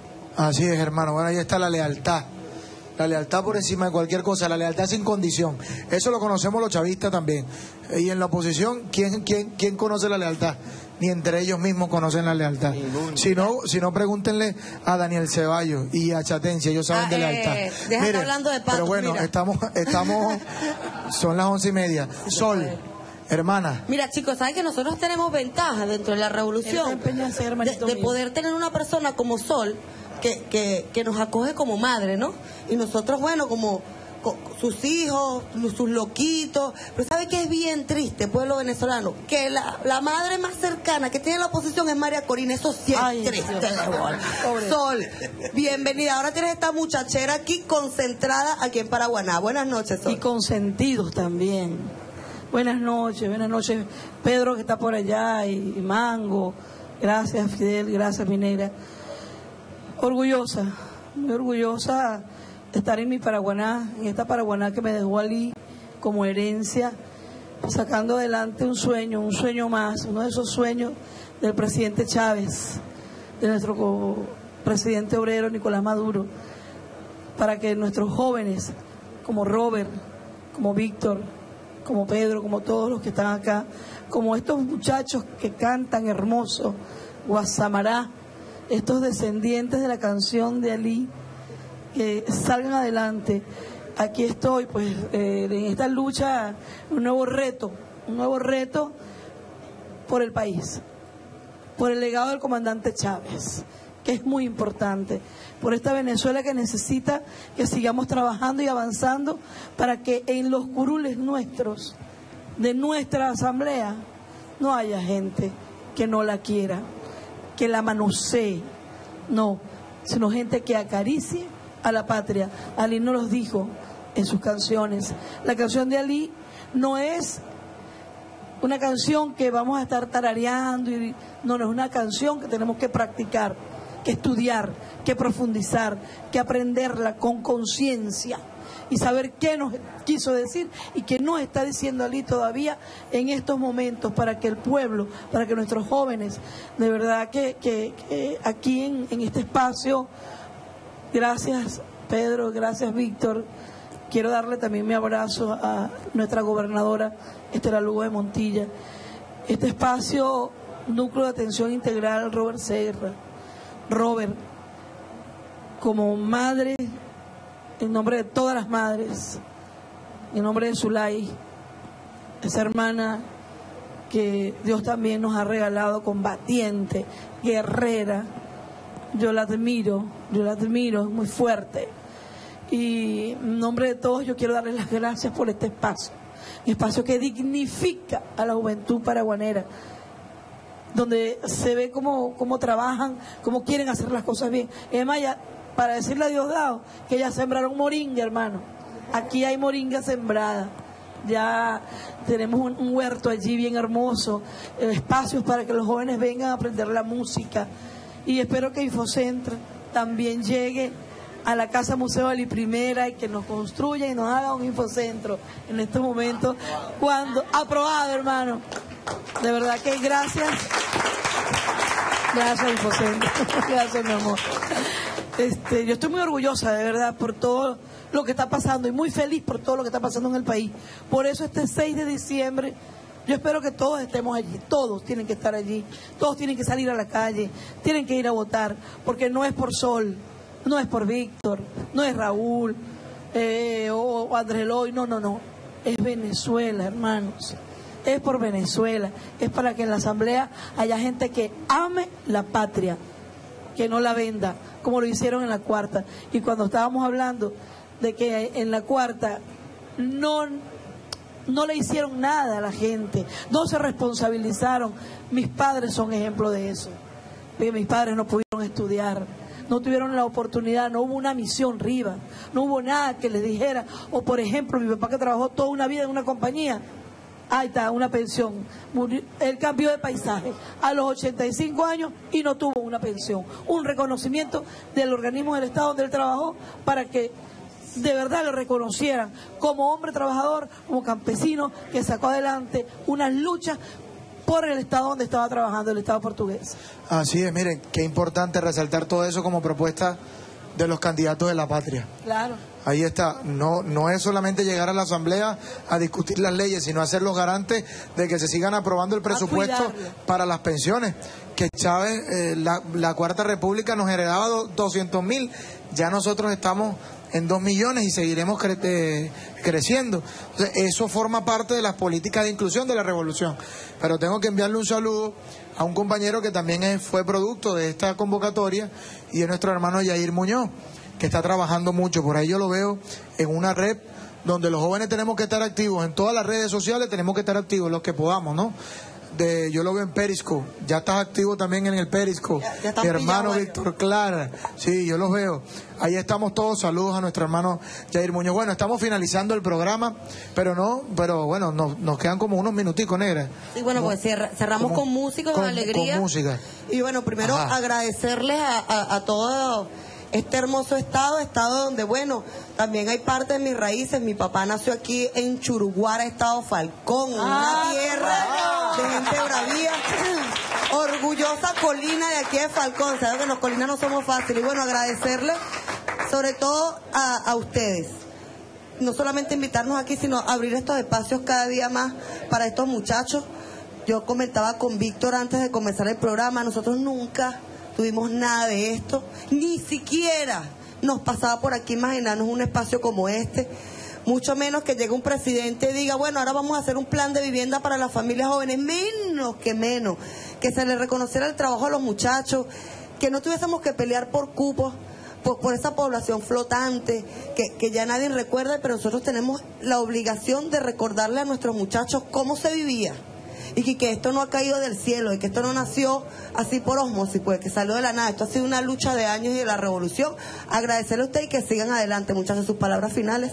Así es, hermano. Bueno, ahí está la lealtad. La lealtad por encima de cualquier cosa, la lealtad sin condición. Eso lo conocemos los chavistas también. Y en la oposición, ¿quién, quién, quién conoce la lealtad? Ni entre ellos mismos conocen la lealtad. Si no, si no, pregúntenle a Daniel Ceballos y a Chatencia, ellos saben ah, de lealtad. Eh, deja Mire, hablando de patos, pero bueno, mira. estamos, estamos, son las once y media. Sol, hermana. Mira, chicos, ¿saben que nosotros tenemos ventaja dentro de la revolución? De, de poder tener una persona como Sol que, que, que nos acoge como madre, ¿no? Y nosotros, bueno, como con sus hijos, sus loquitos. Pero ¿sabe qué es bien triste, pueblo venezolano? Que la, la madre más cercana que tiene la oposición es María Corina. Eso sí es Ay, triste. Sol, bienvenida. Ahora tienes esta muchachera aquí concentrada aquí en Paraguaná. Buenas noches, Sol. Y consentidos también. Buenas noches, buenas noches. Pedro, que está por allá, y, y Mango. Gracias, Fidel, gracias, Minera. Orgullosa, muy orgullosa de estar en mi Paraguaná, en esta Paraguaná que me dejó Ali como herencia, sacando adelante un sueño, un sueño más, uno de esos sueños del presidente Chávez, de nuestro presidente obrero Nicolás Maduro, para que nuestros jóvenes, como Robert, como Víctor, como Pedro, como todos los que están acá, como estos muchachos que cantan hermoso, Guasamará, estos descendientes de la canción de Ali, que salgan adelante. Aquí estoy, pues, eh, en esta lucha, un nuevo reto, un nuevo reto por el país, por el legado del comandante Chávez, que es muy importante, por esta Venezuela que necesita que sigamos trabajando y avanzando para que en los curules nuestros, de nuestra asamblea, no haya gente que no la quiera, que la manosee, no, sino gente que acaricie a la patria. Ali nos los dijo, en sus canciones. La canción de Ali no es una canción que vamos a estar tarareando, y, no, no es una canción que tenemos que practicar, que estudiar, que profundizar, que aprenderla con conciencia y saber qué nos quiso decir y qué nos está diciendo Ali todavía en estos momentos, para que el pueblo, para que nuestros jóvenes, de verdad que, que, que aquí en, en este espacio, gracias Pedro, gracias Víctor, quiero darle también mi abrazo a nuestra gobernadora Estela Lugo de Montilla, este espacio, Núcleo de Atención Integral Robert Serra. Robert, como madre, en nombre de todas las madres, en nombre de Zulay, esa hermana que Dios también nos ha regalado, combatiente, guerrera, yo la admiro, yo la admiro, es muy fuerte. Y en nombre de todos yo quiero darles las gracias por este espacio, un espacio que dignifica a la juventud paraguanera, donde se ve cómo, cómo trabajan, cómo quieren hacer las cosas bien. Y además, ya, para decirle a Diosdado que ya sembraron moringa, hermano. Aquí hay moringa sembrada. Ya tenemos un, un huerto allí bien hermoso, eh, espacios para que los jóvenes vengan a aprender la música. Y espero que Infocentro también llegue a la Casa Museo Ali Primera y que nos construya y nos haga un Infocentro en estos momentos. Cuando aprobado, hermano. De verdad que gracias. Gracias, Infocentro. Gracias, mi amor. Este, yo estoy muy orgullosa, de verdad, por todo lo que está pasando y muy feliz por todo lo que está pasando en el país. Por eso este seis de diciembre, yo espero que todos estemos allí. Todos tienen que estar allí. Todos tienen que salir a la calle. Tienen que ir a votar. Porque no es por Sol, no es por Víctor, no es Raúl eh, o, o Andrés Eloy. No, no, no. Es Venezuela, hermanos. Es por Venezuela, es para que en la asamblea haya gente que ame la patria, que no la venda, como lo hicieron en la cuarta. Y cuando estábamos hablando de que en la cuarta no, no le hicieron nada a la gente, no se responsabilizaron, mis padres son ejemplo de eso, porque mis padres no pudieron estudiar, no tuvieron la oportunidad, no hubo una misión arriba, no hubo nada que les dijera. O por ejemplo, mi papá, que trabajó toda una vida en una compañía, ahí está, una pensión. Murió, él cambió de paisaje a los ochenta y cinco años y no tuvo una pensión. Un reconocimiento del organismo del Estado donde él trabajó, para que de verdad lo reconocieran como hombre trabajador, como campesino que sacó adelante unas luchas por el Estado donde estaba trabajando, el Estado portugués. Así es, miren, qué importante resaltar todo eso como propuesta de los candidatos de la patria. Claro. Ahí está, no, no es solamente llegar a la asamblea a discutir las leyes, sino hacer los garantes de que se sigan aprobando el presupuesto para las pensiones. Que Chávez, eh, la, la Cuarta República nos heredaba doscientos mil, ya nosotros estamos en dos millones y seguiremos cre eh, creciendo. Entonces, eso forma parte de las políticas de inclusión de la revolución. Pero tengo que enviarle un saludo a un compañero que también es, fue producto de esta convocatoria, y es nuestro hermano Yair Muñoz, que está trabajando mucho. Por ahí yo lo veo en una red donde los jóvenes tenemos que estar activos, en todas las redes sociales tenemos que estar activos, los que podamos, ¿no? De, yo lo veo en Periscope, ya estás activo también en el Periscope, ya, ya mi hermano Víctor Clara, sí, yo los veo, ahí estamos todos, saludos a nuestro hermano Yair Muñoz. Bueno, estamos finalizando el programa, pero no, pero bueno, nos, nos quedan como unos minuticos, negra. Sí, bueno, ¿no? Pues cerra, cerramos como, con música, con, con alegría. Con música. Y bueno, primero Ajá. agradecerles a, a, a todo este hermoso estado, estado donde, bueno, también hay parte de mis raíces. Mi papá nació aquí en Churuguara, estado Falcón, ah, una tierra ah, de gente bravía, orgullosa colina de aquí de Falcón. Saben que los colinas no somos fáciles. Y bueno, agradecerle sobre todo a, a ustedes. No solamente invitarnos aquí, sino abrir estos espacios cada día más para estos muchachos. Yo comentaba con Víctor antes de comenzar el programa, nosotros nunca tuvimos nada de esto, ni siquiera nos pasaba por aquí imaginarnos un espacio como este, mucho menos que llegue un presidente y diga, bueno, ahora vamos a hacer un plan de vivienda para las familias jóvenes, menos que menos, que se les reconociera el trabajo a los muchachos, que no tuviésemos que pelear por cupos, por, por esa población flotante, que, que ya nadie recuerda, pero nosotros tenemos la obligación de recordarle a nuestros muchachos cómo se vivía. Y que, que esto no ha caído del cielo, y que esto no nació así por ósmosis, pues que salió de la nada. Esto ha sido una lucha de años y de la revolución. Agradecerle a usted y que sigan adelante. Muchas de sus palabras finales.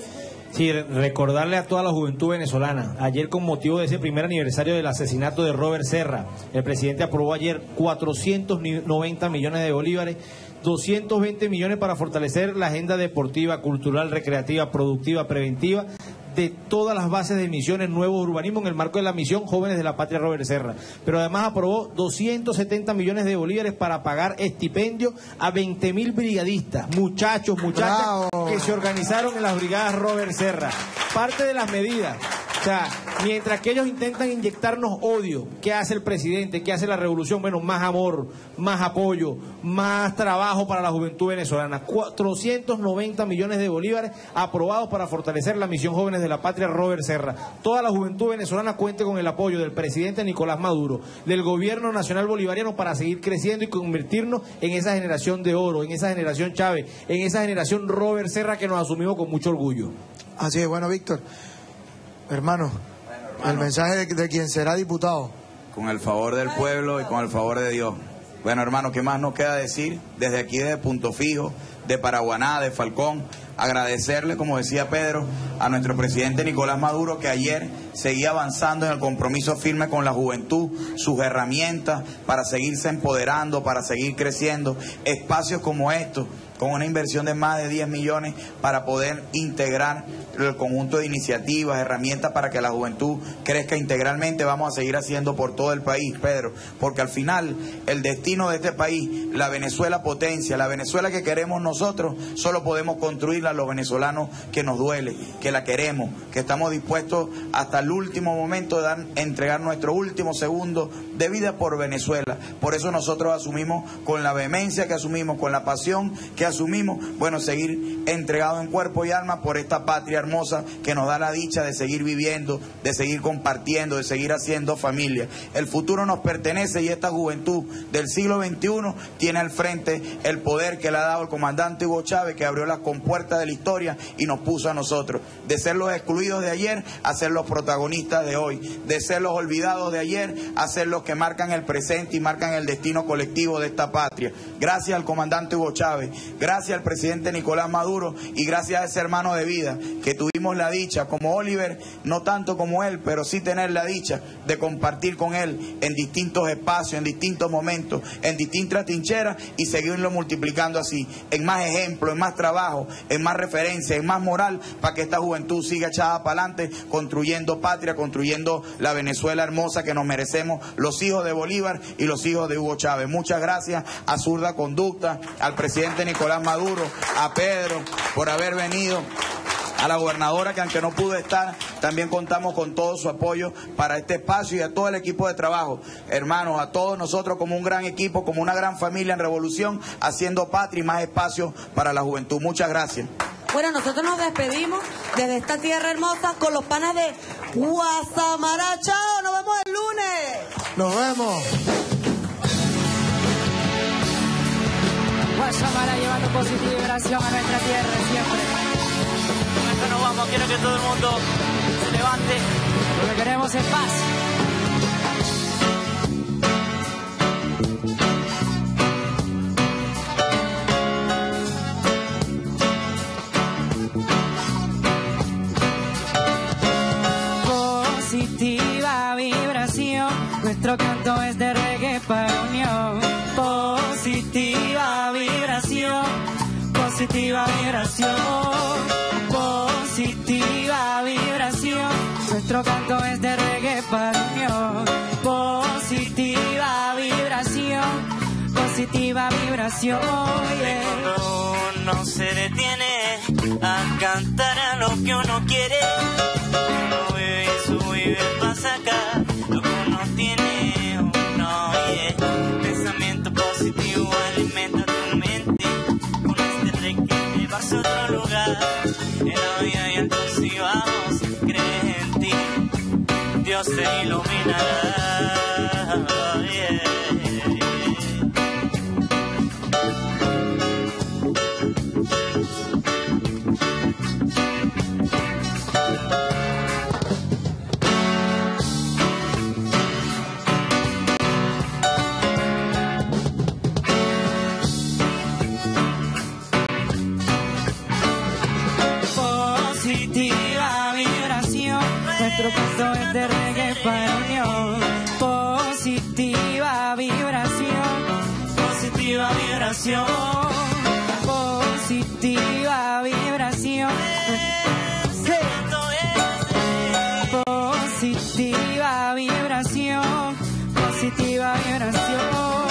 Sí, recordarle a toda la juventud venezolana, ayer con motivo de ese primer aniversario del asesinato de Robert Serra, el presidente aprobó ayer cuatrocientos noventa millones de bolívares, doscientos veinte millones para fortalecer la agenda deportiva, cultural, recreativa, productiva, preventiva de todas las bases de misiones Nuevo Urbanismo en el marco de la misión Jóvenes de la Patria Robert Serra. Pero además aprobó doscientos setenta millones de bolívares para pagar estipendio a veinte mil brigadistas, muchachos, muchachas Bravo. que se organizaron en las brigadas Robert Serra. Parte de las medidas. O sea, mientras que ellos intentan inyectarnos odio, ¿qué hace el presidente? ¿Qué hace la revolución? Bueno, más amor, más apoyo, más trabajo para la juventud venezolana. cuatrocientos noventa millones de bolívares aprobados para fortalecer la misión Jóvenes de la Patria Robert Serra. Toda la juventud venezolana cuente con el apoyo del presidente Nicolás Maduro, del gobierno nacional bolivariano para seguir creciendo y convertirnos en esa generación de oro, en esa generación Chávez, en esa generación Robert Serra que nos asumimos con mucho orgullo. Así es, bueno, Víctor. Hermano, bueno, hermano, el mensaje de, de quien será diputado. Con el favor del pueblo y con el favor de Dios. Bueno, hermano, ¿qué más nos queda decir? Desde aquí, desde Punto Fijo, de Paraguaná, de Falcón, agradecerle, como decía Pedro, a nuestro presidente Nicolás Maduro, que ayer seguía avanzando en el compromiso firme con la juventud, sus herramientas para seguirse empoderando, para seguir creciendo, espacios como estos, con una inversión de más de diez millones para poder integrar el conjunto de iniciativas, herramientas para que la juventud crezca integralmente. Vamos a seguir haciendo por todo el país, Pedro, porque al final el destino de este país, la Venezuela potencia, la Venezuela que queremos nosotros, solo podemos construirla los venezolanos que nos duele, que la queremos, que estamos dispuestos hasta el último momento de dar, entregar nuestro último segundo de vida por Venezuela. Por eso nosotros asumimos con la vehemencia que asumimos, con la pasión que asumimos, bueno, seguir entregados en cuerpo y alma por esta patria hermosa que nos da la dicha de seguir viviendo, de seguir compartiendo, de seguir haciendo familia. El futuro nos pertenece y esta juventud del siglo veintiuno tiene al frente el poder que le ha dado el comandante Hugo Chávez, que abrió las compuertas de la historia y nos puso a nosotros, de ser los excluidos de ayer a ser los protagonistas de hoy, de ser los olvidados de ayer a ser los que marcan el presente y marcan el destino colectivo de esta patria. Gracias al comandante Hugo Chávez, gracias al presidente Nicolás Maduro y gracias a ese hermano de vida que tuvimos la dicha, como Oliver, no tanto como él, pero sí tener la dicha de compartir con él en distintos espacios, en distintos momentos, en distintas trincheras y seguirlo multiplicando así, en más ejemplos, en más trabajo, en más referencia, en más moral, para que esta juventud siga echada para adelante, construyendo patria, construyendo la Venezuela hermosa que nos merecemos los hijos de Bolívar y los hijos de Hugo Chávez. Muchas gracias a Zurda Conducta, al presidente Nicolás Maduro, a Pedro por haber venido, a la gobernadora que aunque no pudo estar, también contamos con todo su apoyo para este espacio y a todo el equipo de trabajo. Hermanos, a todos nosotros como un gran equipo, como una gran familia en revolución, haciendo patria y más espacio para la juventud. Muchas gracias. Bueno, nosotros nos despedimos desde esta tierra hermosa con los panas de Guasamara. Chao, nos vemos el lunes. Nos vemos. Guasamara llevando positiva vibración a nuestra tierra siempre. Nos vamos, quiero que todo el mundo se levante. Lo que queremos es paz. Positiva vibración, nuestro canto es de reggae para unión. Positiva vibración, positiva vibración. Positiva vibración, nuestro canto es de reggae para unión. Positiva vibración, positiva vibración. Yeah. Uno no se detiene a cantar a lo que uno quiere. Uno vive y sube y pasa acá lo que uno tiene. Uno, yeah. Pensamiento positivo alimenta tu mente. Con este reggae te vas a otro lugar. En la vida y entonces vamos, crees en ti, Dios te iluminará. Yeah. Positiva nuestro caso es de reggae para unión. Positiva vibración, positiva vibración, positiva vibración. Positiva vibración, positiva vibración.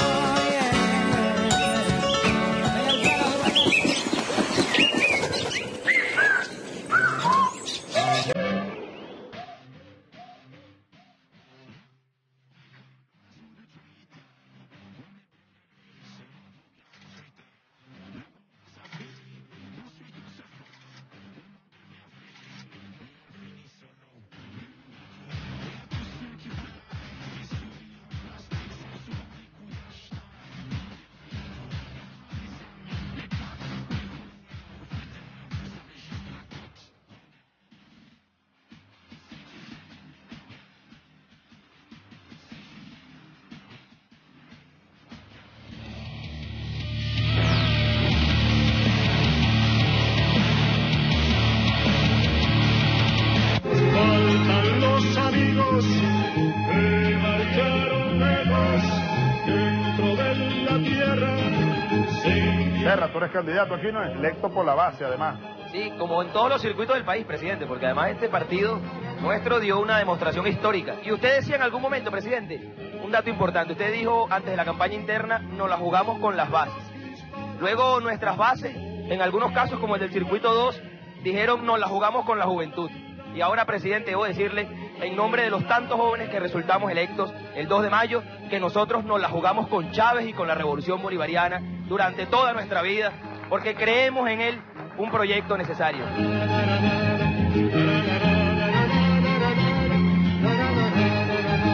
Serra, tú eres candidato aquí, ¿no? Electo por la base, además. Sí, como en todos los circuitos del país, presidente, porque además este partido nuestro dio una demostración histórica. Y usted decía en algún momento, presidente, un dato importante. Usted dijo antes de la campaña interna, nos la jugamos con las bases. Luego nuestras bases, en algunos casos como el del circuito dos, dijeron nos la jugamos con la juventud. Y ahora, presidente, debo decirle, en nombre de los tantos jóvenes que resultamos electos el dos de mayo, que nosotros nos la jugamos con Chávez y con la revolución bolivariana durante toda nuestra vida, porque creemos en él un proyecto necesario.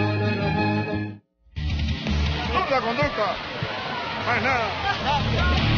La conducta, más nada.